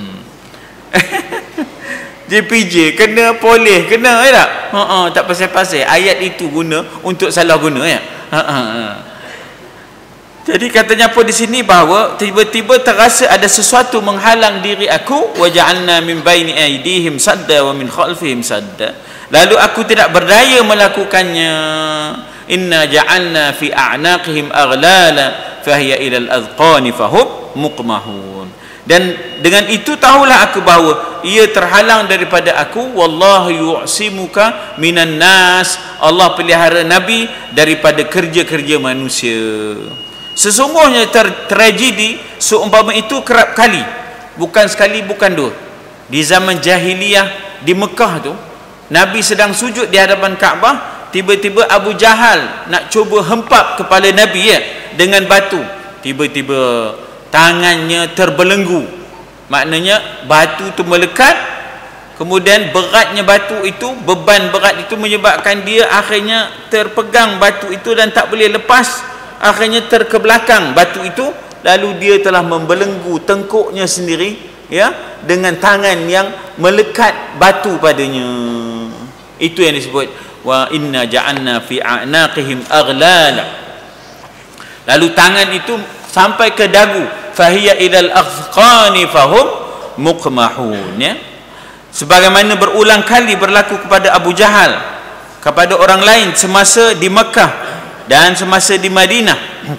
JPJ kena polis, kena, ya tak? Tak pasal-pasal. Ayat itu guna untuk salah guna, ya. Jadi katanya apa di sini, bahawa tiba-tiba terasa ada sesuatu menghalang diri aku. Wa ja'alna min baini aydihim sadda wa min khalfihim sadda. Lalu aku tidak berdaya melakukannya. Inna ja'alna fi a'naqihim aghlala fahiya ila al-adqani fahum muqmahun. Dan dengan itu tahulah aku bahawa ia terhalang daripada aku. Wallahu yu'simuka minan nas. Allah pelihara Nabi daripada kerja-kerja manusia. Sesungguhnya tragedi seumpama itu kerap kali, bukan sekali bukan dua. Di zaman jahiliyah di Mekah tu, Nabi sedang sujud di hadapan Kaabah, tiba-tiba Abu Jahal nak cuba hempap kepala Nabi, ya, dengan batu. Tiba-tiba tangannya terbelenggu, maknanya batu itu melekat. Kemudian beratnya batu itu, beban berat itu menyebabkan dia akhirnya terpegang batu itu dan tak boleh lepas. Akhirnya terkebelakang batu itu, lalu dia telah membelenggu tengkuknya sendiri, ya, dengan tangan yang melekat batu padanya. Itu yang disebut wa inna ja'alna fi a'naqihim aghlala. Lalu tangan itu sampai ke dagu, fahiya ilal aghqani fahum muqmahun, ya. Sebagaimana berulang kali berlaku kepada Abu Jahal, kepada orang lain semasa di Mekah dan semasa di Madinah.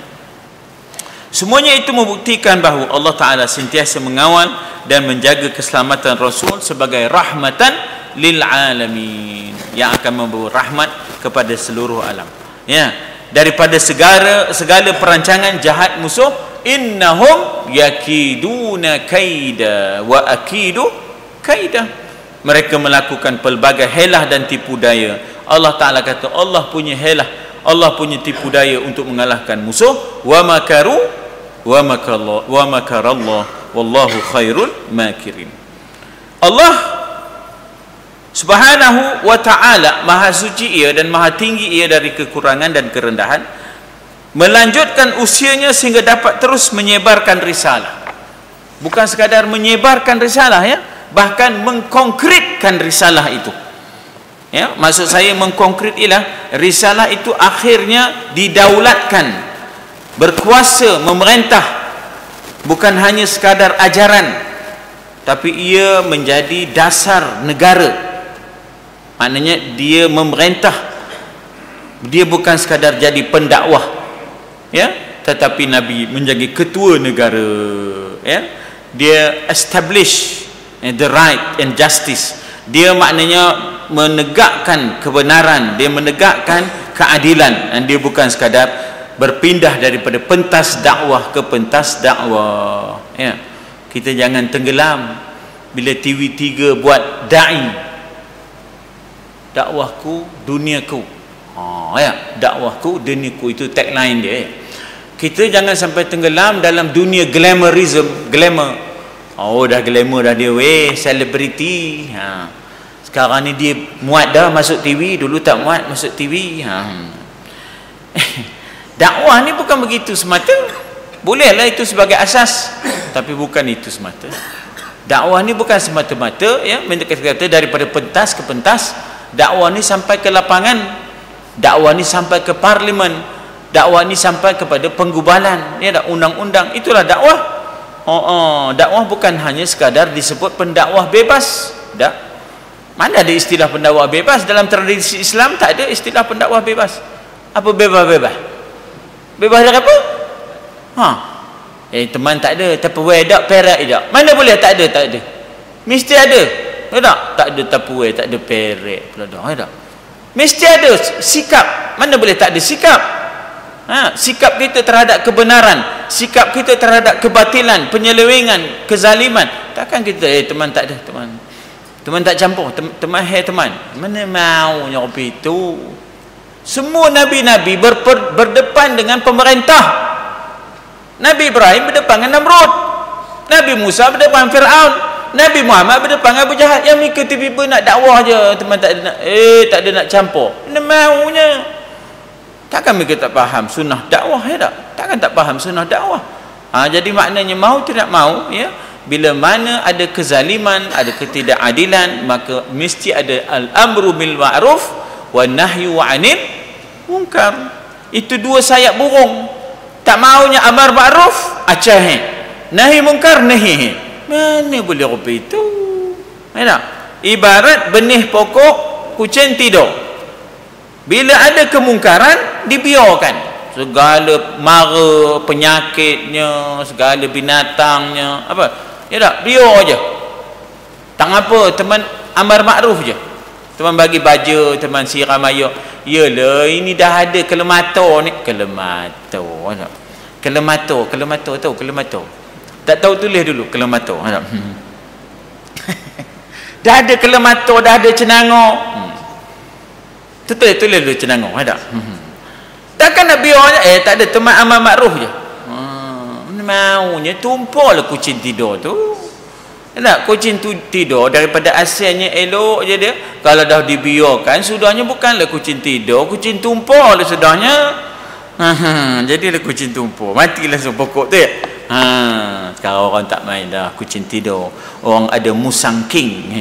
Semuanya itu membuktikan bahawa Allah Ta'ala sentiasa mengawal dan menjaga keselamatan Rasul sebagai rahmatan lil alamin, yang akan membawa rahmat kepada seluruh alam, ya, daripada segala perancangan jahat musuh. Innahum yakiduna kaida wa akidu kaida. Mereka melakukan pelbagai helah dan tipu daya. Allah Ta'ala kata Allah punya helah, Allah punya tipu daya untuk mengalahkan musuh. Wa makaru wa makarallah wallahu khairul makirin. Allah Subhanahu wa ta'ala maha suci ia dan maha tinggi ia dari kekurangan dan kerendahan, melanjutkan usianya sehingga dapat terus menyebarkan risalah. Bukan sekadar menyebarkan risalah, ya, bahkan mengkonkretkan risalah itu, ya. Maksud saya mengkonkret ialah risalah itu akhirnya didaulatkan, berkuasa memerintah, bukan hanya sekadar ajaran, tapi ia menjadi dasar negara. Maknanya dia memerintah, dia bukan sekadar jadi pendakwah, ya, tetapi Nabi menjadi ketua negara, ya. Dia establish the right and justice. Dia maknanya menegakkan kebenaran, dia menegakkan keadilan, dan dia bukan sekadar berpindah daripada pentas dakwah ke pentas dakwah, ya. Kita jangan tenggelam bila TV3 buat da'i, dakwahku duniaku, ya, dakwahku duniaku, itu tagline dia, ya. Kita jangan sampai tenggelam dalam dunia glamourism, glamour. Dah glamour dah dia, selebriti. Sekarang ni dia muat dah masuk TV, dulu tak muat masuk TV. Dakwah ni bukan begitu semata. Bolehlah itu sebagai asas, tapi bukan itu semata. Dakwah ni bukan semata-mata, ya, kata daripada pentas ke pentas. Dakwah ni sampai ke lapangan, dakwah ni sampai ke parlimen, Dakwah ni sampai kepada penggubalan, ya tak, undang-undang, itulah dakwah. Dakwah bukan hanya sekadar disebut pendakwah bebas. Tak. Mana ada istilah pendakwah bebas dalam tradisi Islam? Tak ada istilah pendakwah bebas. Apa bebas-bebas? Bebas dari apa? Teman tak ada, Tupperware tak, perak tak. Mana boleh tak ada? Tak ada. Mesti ada. Tak? Tak ada Tupperware, tak ada perak pula dah. Tak? Mesti ada sikap. Mana boleh tak ada sikap? Sikap kita terhadap kebenaran, sikap kita terhadap kebatilan, penyelewengan, kezaliman. Takkan kita teman tak ada, teman tak campur, teman mana maunya itu. Semua nabi-nabi berdepan dengan pemerintah. Nabi Ibrahim berdepan dengan Namrud, Nabi Musa berdepan dengan Fir'aun, Nabi Muhammad berdepan dengan Abu Jahal. Yang mereka tiba-tiba nak dakwah je, teman tak ada nak, tak ada nak campur. Mana maunya. Takkan mereka tak faham sunnah dakwah, ya tak? Takkan tak faham sunnah dakwah. Jadi maknanya mau tidak mau, ya, bila mana ada kezaliman, ada ketidakadilan, maka mesti ada al-amru bil ma'ruf wan nahyu 'anil munkar. Itu dua sayap burung. Tak maunya amar ma'ruf, acah. Nahi munkar, nahi. Mana boleh rupa itu? Ya tak? Ibarat benih pokok, kucing tidur. Bila ada kemungkaran, dibiarkan. Segala mara, penyakitnya, segala binatangnya, apa? Ya tak? Biar je. Tak apa, teman amar makruf je. Teman bagi baja, teman siram air. Yalah, ini dah ada kelemato ni. Kelemato. Kelemato tahu kelemato? Tak tahu tulis dulu kelemato. Dah ada kelemato, dah ada cenangor. Tulis dulu cenangor, ada. Takkan nak biarnya, tak ada, teman amal makruf je. Maunya tumpahlah kucing tidur tu. Tak, kucing tu tidur daripada asalnya elok je dia. Kalau dah dibiarkan, sudahnya bukanlah kucing tidur, kucing tumpah lah sudahnya. Jadilah kucing tumpah, mati langsung pokok tu ya. Sekarang orang tak main dah kucing tidur, orang ada musang king.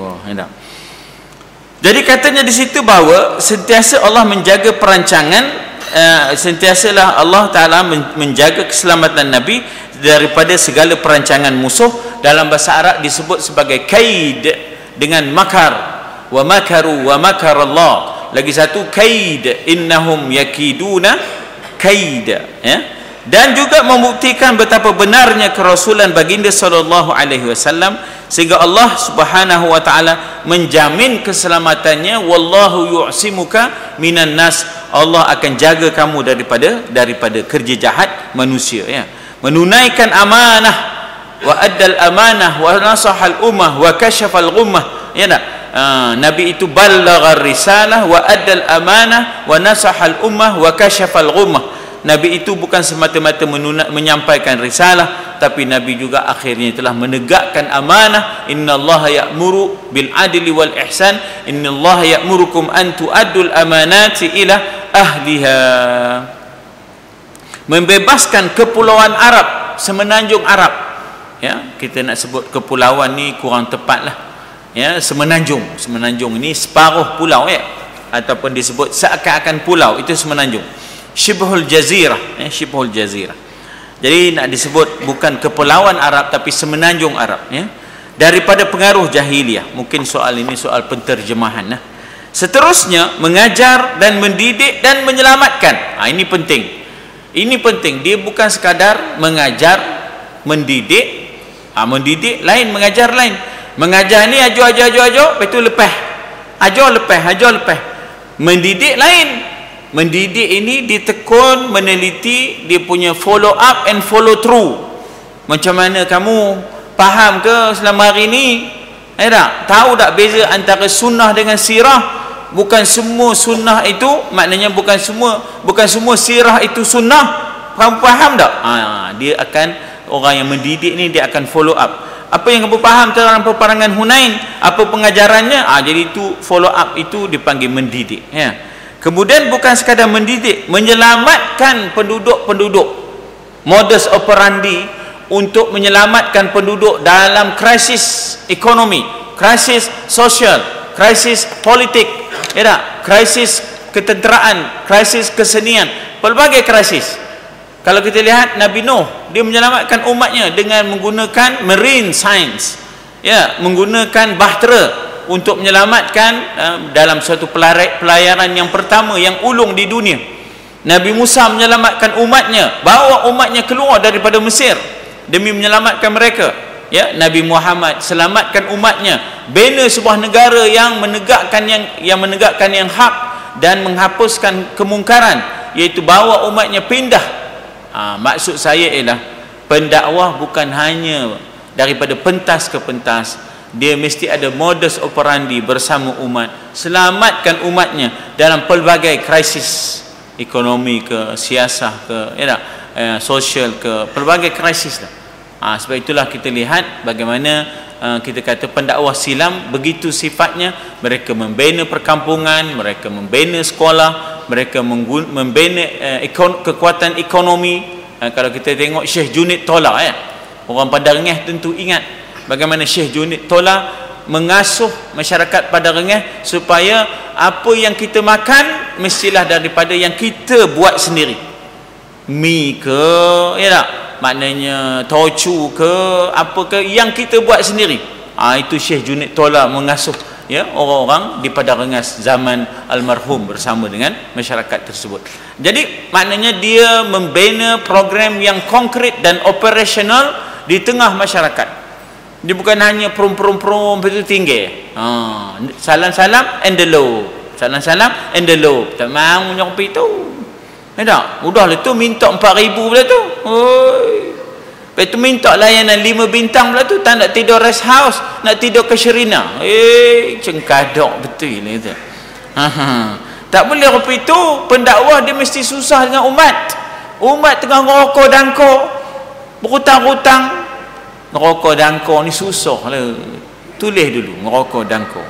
Jadi katanya di situ bahawa sentiasa Allah menjaga perancangan, sentiasalah Allah Ta'ala menjaga keselamatan Nabi daripada segala perancangan musuh. Dalam bahasa Arab disebut sebagai kaid dengan makar. Wa makaru wa makar Allah. Lagi satu kaid, innahum yakiduna kaid, ya. Dan juga membuktikan betapa benarnya kerasulan baginda sallallahu alaihi wasallam, sehingga Allah Subhanahu wa taala menjamin keselamatannya. Wallahu yu'simuka minan nas. Allah akan jaga kamu daripada kerja jahat manusia, ya. Menunaikan amanah, wa addal amanah wa nasahal ummah wa kashafal ghummah, ya tak? Nabi itu ballagha risalah wa addal amanah wa nasahal ummah wa kashafal ghummah. Nabi itu bukan semata-mata menyampaikan risalah, tapi Nabi juga akhirnya telah menegakkan amanah. Innallaha ya'muru bil adli wal ihsan, innallaha ya'murukum an tu'addul amanati ila ahliha. Membebaskan kepulauan Arab, semenanjung Arab, ya. Kita nak sebut kepulauan ni kurang tepatlah, ya. Semenanjung ini separuh pulau, ya, ataupun disebut seakan-akan pulau, itu semenanjung. Syibhul jazirah, syibhul jazirah. Jadi nak disebut bukan kepulauan Arab tapi semenanjung Arab, ya, daripada pengaruh jahiliyah. Mungkin soal ini soal penterjemahan. Seterusnya, mengajar dan mendidik dan menyelamatkan. Ini penting. Ini penting. Dia bukan sekadar mengajar, mendidik. Mendidik lain, mengajar lain. Mengajar ni ajar, lepas tu lepas. Ajar lepas. Mendidik lain. Mendidik ini ditekun, meneliti, dia punya follow up and follow through. Macam mana kamu faham ke selama hari ni? Tak? Tahu tak beza antara sunnah dengan sirah? Bukan semua sunnah itu, maknanya bukan semua sirah itu sunnah. Kamu faham tak? Dia akan, orang yang mendidik ni dia akan follow up. Apa yang kamu faham dalam peperangan Hunain? Apa pengajarannya? Jadi itu follow up, itu dipanggil mendidik, ya. Kemudian bukan sekadar mendidik, menyelamatkan penduduk-penduduk. Modus operandi untuk menyelamatkan penduduk dalam krisis ekonomi, krisis sosial, krisis politik, ya tak? Krisis ketenteraan, krisis kesenian, pelbagai krisis. Kalau kita lihat Nabi Nuh, dia menyelamatkan umatnya dengan menggunakan marine science, ya, menggunakan bahtera untuk menyelamatkan dalam suatu pelayaran yang pertama yang ulung di dunia. Nabi Musa menyelamatkan umatnya, bawa umatnya keluar daripada Mesir demi menyelamatkan mereka. Ya, Nabi Muhammad selamatkan umatnya, bina sebuah negara yang menegakkan yang hak dan menghapuskan kemungkaran, iaitu bawa umatnya pindah. Maksud saya ialah pendakwah bukan hanya daripada pentas ke pentas, dia mesti ada modus operandi bersama umat, selamatkan umatnya dalam pelbagai krisis, ekonomi ke, siasah ke, sosial ke, pelbagai krisis lah. Sebab itulah kita lihat bagaimana kita kata pendakwah silam begitu sifatnya. Mereka membina perkampungan, mereka membina sekolah, mereka membina kekuatan ekonomi. Kalau kita tengok Syekh Junid Tola, orang Padang Rengeh tentu ingat bagaimana Syekh Junid Tola mengasuh masyarakat Padang Rengeh supaya apa yang kita makan mestilah daripada yang kita buat sendiri. Mi ke, maknanya tocu ke, apa ke, yang kita buat sendiri. Itu Syekh Junid Tola mengasuh, ya, orang-orang di Padang Rengas zaman almarhum bersama dengan masyarakat tersebut. Jadi maknanya dia membina program yang konkret dan operasional di tengah masyarakat. Dia bukan hanya prom betul tinggi. Salam-salam envelope, salam-salam envelope, tak mau nyopi tu. Udahlah tu minta 4,000 pula tu. Lepas tu minta layanan 5 bintang pula tu, tak nak tidur rest house, nak tidur ke Sherina. Cengkadok betul ni tu. Tak boleh rupa itu. Pendakwah dia mesti susah dengan umat. Umat tengah ngerokok dangkor, berhutang-hutang. Ngerokok dangkor ni susah lah. Tulis dulu ngerokok dangkor.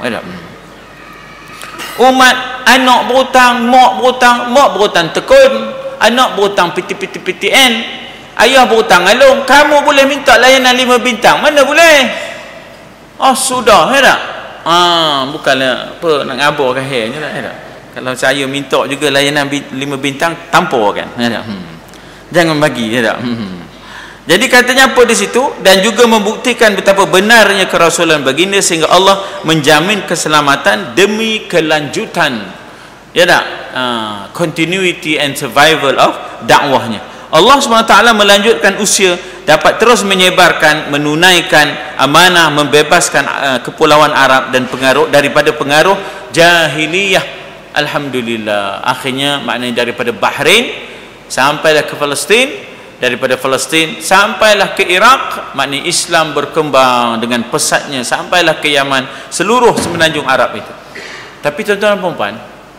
Umat anak berhutang, mak berhutang tekun, anak berhutang PTN, ayah berhutang alung. Kamu boleh minta layanan 5 bintang? Mana boleh? Sudah, tak? Bukanlah apa nak ngabar ke je lah. Kalau saya minta juga layanan 5 bintang, tampar kan? Jangan bagi, tak? Jadi katanya apa di situ, dan juga membuktikan betapa benarnya kerasulan baginda sehingga Allah menjamin keselamatan demi kelanjutan, ya tak, continuity and survival of dakwahnya. Allah SWT melanjutkan usia dapat terus menyebarkan, menunaikan amanah, membebaskan kepulauan Arab dan daripada pengaruh jahiliyah. Alhamdulillah, akhirnya maknanya daripada Bahrain sampailah ke Palestin, daripada Palestin sampailah ke Iraq, maknanya Islam berkembang dengan pesatnya sampailah ke Yaman, seluruh semenanjung Arab itu. Tapi tuan-tuan dan puan-puan,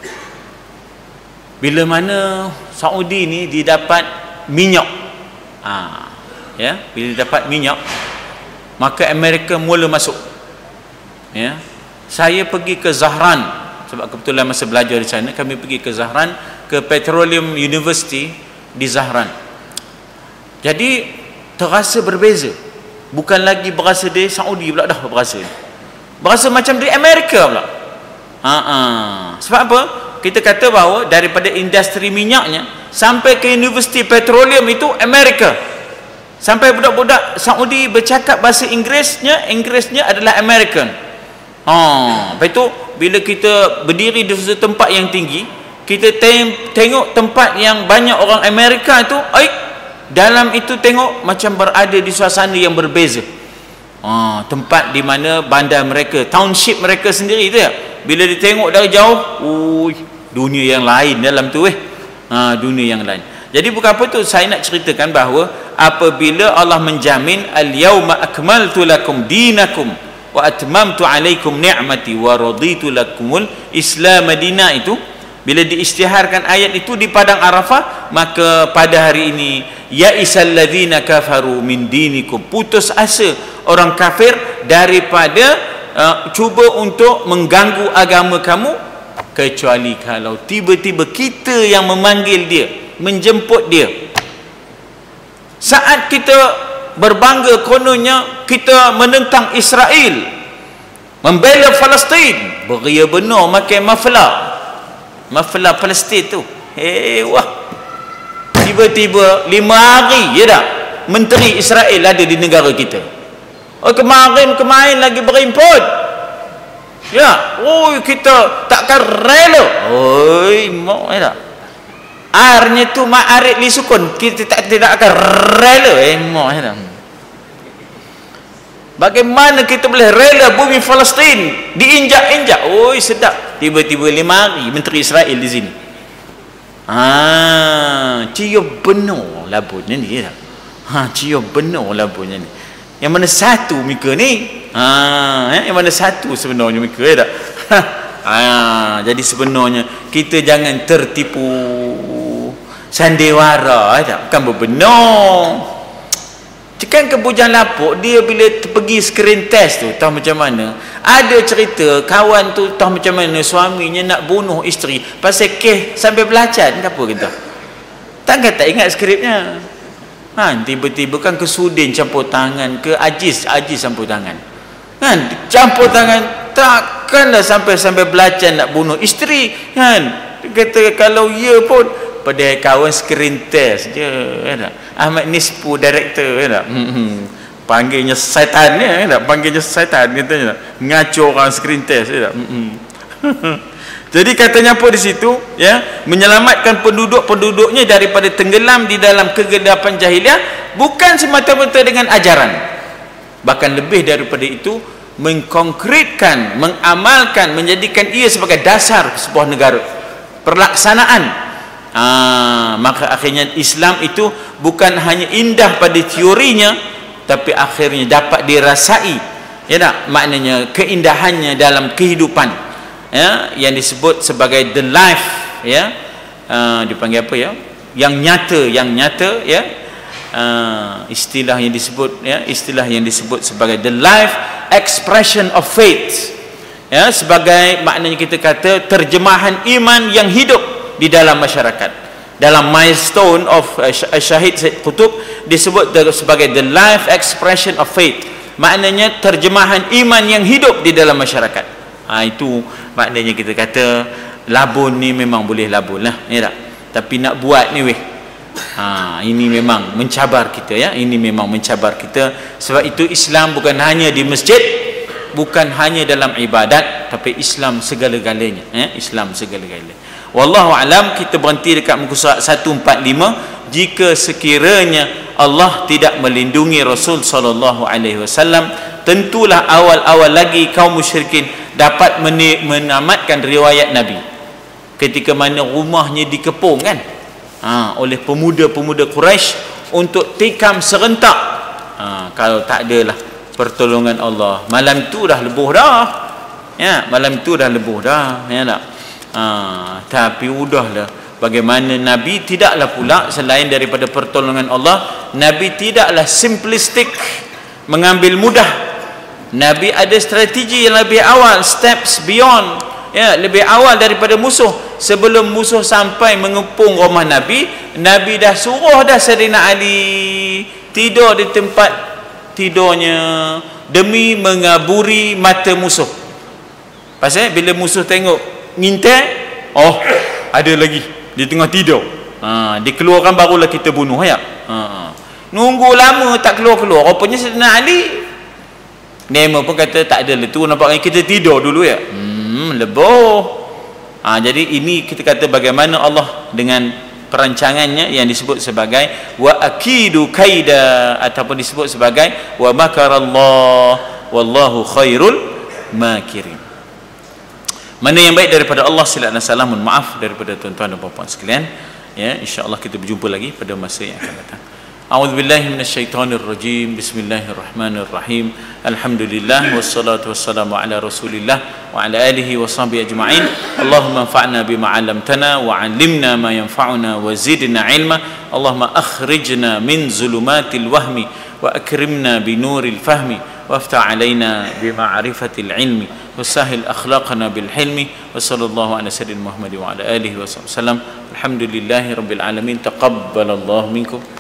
bila mana Saudi ni didapat minyak, bila dapat minyak, maka Amerika mula masuk. Saya pergi ke Zahran, sebab kebetulan masa belajar di sana, kami pergi ke Zahran, ke Petroleum University di Zahran. Jadi terasa berbeza, bukan lagi berasa di Saudi pula dah berasa macam di Amerika pula. Sebab apa? Kita kata bahawa daripada industri minyaknya sampai ke universiti petroleum itu Amerika, sampai budak-budak Saudi bercakap bahasa Inggerisnya adalah American. Lepas itu bila kita berdiri di suatu tempat yang tinggi, kita tengok tempat yang banyak orang Amerika itu, dalam itu tengok macam berada di suasana yang berbeza. Tempat di mana bandar mereka, township mereka sendiri tu, bila ditengok dari jauh, dunia yang lain dalam tu, dunia yang lain. Jadi bukan apa tu, saya nak ceritakan bahawa apabila Allah menjamin al-yauma akmaltu lakum dinakum wa atmamtu alaikum ni'mati wa raditu lakumul Islam madina, itu bila diisytiharkan ayat itu di padang Arafah, maka pada hari ini ya isal ladzina kafaru min dinikum, putus asa orang kafir daripada cuba untuk mengganggu agama kamu, kecuali kalau tiba-tiba kita yang memanggil dia, menjemput dia. Saat kita berbangga kononnya kita menentang Israel, membela Palestin, beria benar makan mafla Palestin tu. Wah, tiba-tiba 5 hari ya tak menteri Israel ada di negara kita. Kemarin lagi berimpun ya, kita takkan rela. Mak ya tak, arnya tu ma'arid li sukun, kita tidak akan rela. Mak ya tak, bagaimana kita boleh rela bumi Palestin diinjak-injak? Sedap, tiba-tiba 5 hari menteri Israel di sini. Cium benar labunya ni ya. Cium benar labunya ni. Yang mana satu mika ni? Yang mana satu sebenarnya mika ya tak? Jadi sebenarnya kita jangan tertipu sandiwara ya tak? Bukan berbenar. Kan ke Bujang Lapuk, dia bila pergi screen test tu, tahu macam mana? Ada cerita kawan tu tahu macam mana suaminya nak bunuh isteri pasal kes sampai belacan ke apa kita. Takkan tak ingat skripnya. Tiba-tiba kan ke Sudin campur tangan, ke Aziz campur tangan. Kan campur tangan, takkanlah sampai belacan nak bunuh isteri kan. Dia kata kalau ya pun pada kawan screen test je ya. Ahmad Nispu director ya. Panggilnya syaitan ya, panggilnya syaitan katanya. Ngaco orang screen test ya. Jadi katanya apa di situ ya, menyelamatkan penduduknya daripada tenggelam di dalam kegelapan jahiliah bukan semata-mata dengan ajaran, bahkan lebih daripada itu mengkonkretkan, mengamalkan, menjadikan ia sebagai dasar sebuah negara, pelaksanaan. Maka akhirnya Islam itu bukan hanya indah pada teorinya, tapi akhirnya dapat dirasai ya tak, maknanya keindahannya dalam kehidupan ya, yang disebut sebagai the life ya, dipanggil apa ya, yang nyata ya, istilah yang disebut sebagai the life expression of faith ya, sebagai maknanya kita kata terjemahan iman yang hidup di dalam masyarakat. Dalam milestone of Syahid Said Qutb disebut sebagai the life expression of faith, maknanya terjemahan iman yang hidup di dalam masyarakat. Itu maknanya kita kata labun ni memang boleh labun lah ya tak? Tapi nak buat ni ini memang mencabar kita ya, ini memang mencabar kita. Sebab itu Islam bukan hanya di masjid, bukan hanya dalam ibadat, tapi Islam segala-galanya ya, Islam segala-galanya. Wallahu alam, kita berhenti dekat muka surat 145. Jika sekiranya Allah tidak melindungi Rasul sallallahu alaihi wasallam, tentulah awal-awal lagi kaum musyrikin dapat menamatkan riwayat Nabi ketika mana rumahnya dikepung kan oleh pemuda-pemuda Quraisy untuk tikam serentak. Kalau tak adalah pertolongan Allah, malam tu dah lebuh dah ya, malam tu dah lebuh dah ya tak. Tapi udahlah, bagaimana Nabi tidaklah pula selain daripada pertolongan Allah, Nabi tidaklah simplistik, mengambil mudah. Nabi ada strategi yang lebih awal, steps beyond ya, lebih awal daripada musuh. Sebelum musuh sampai mengepung rumah Nabi, Nabi dah suruh dah Sayyidina Ali tidur di tempat tidurnya demi mengaburi mata musuh. Pasal bila musuh tengok ngintai, ada lagi di tengah tidur, dikeluarkan barulah kita bunuh ya. Nunggu lama tak keluar-keluar, rupanya Sayyidina Ali Nemo pun kata tak ada tu, nampaknya kita tidur dulu ya. Leboh. Jadi ini kita kata bagaimana Allah dengan perancangannya yang disebut sebagai wa akidu kaida, ataupun disebut sebagai wa makarallah wallahu khairul makirin. Mana yang baik daripada Allah, silakan salam, mohon maaf daripada tuan-tuan dan puan-puan sekalian ya. Insyaallah kita berjumpa lagi pada masa yang akan datang. A'udzubillahi minasyaitonirrajim. Bismillahirrahmanirrahim. Alhamdulillah wassalatu wassalamu ala Rasulillah wa ala alihi washabbihi ajma'in. Allahumma anfa'na bima 'allamtana wa 'allimna ma yanfa'una wa zidna 'ilma. Allahumma akhrijna min zulumatil wahmi wa akrimna bi nuril fahmi وافتح علينا بمعرفة العلم وسهل أخلاقنا بالحلم وصلى الله على سيدنا محمد وعلى آله وصحبه وسلم. الحمد لله رب العالمين. تقبل الله منكم.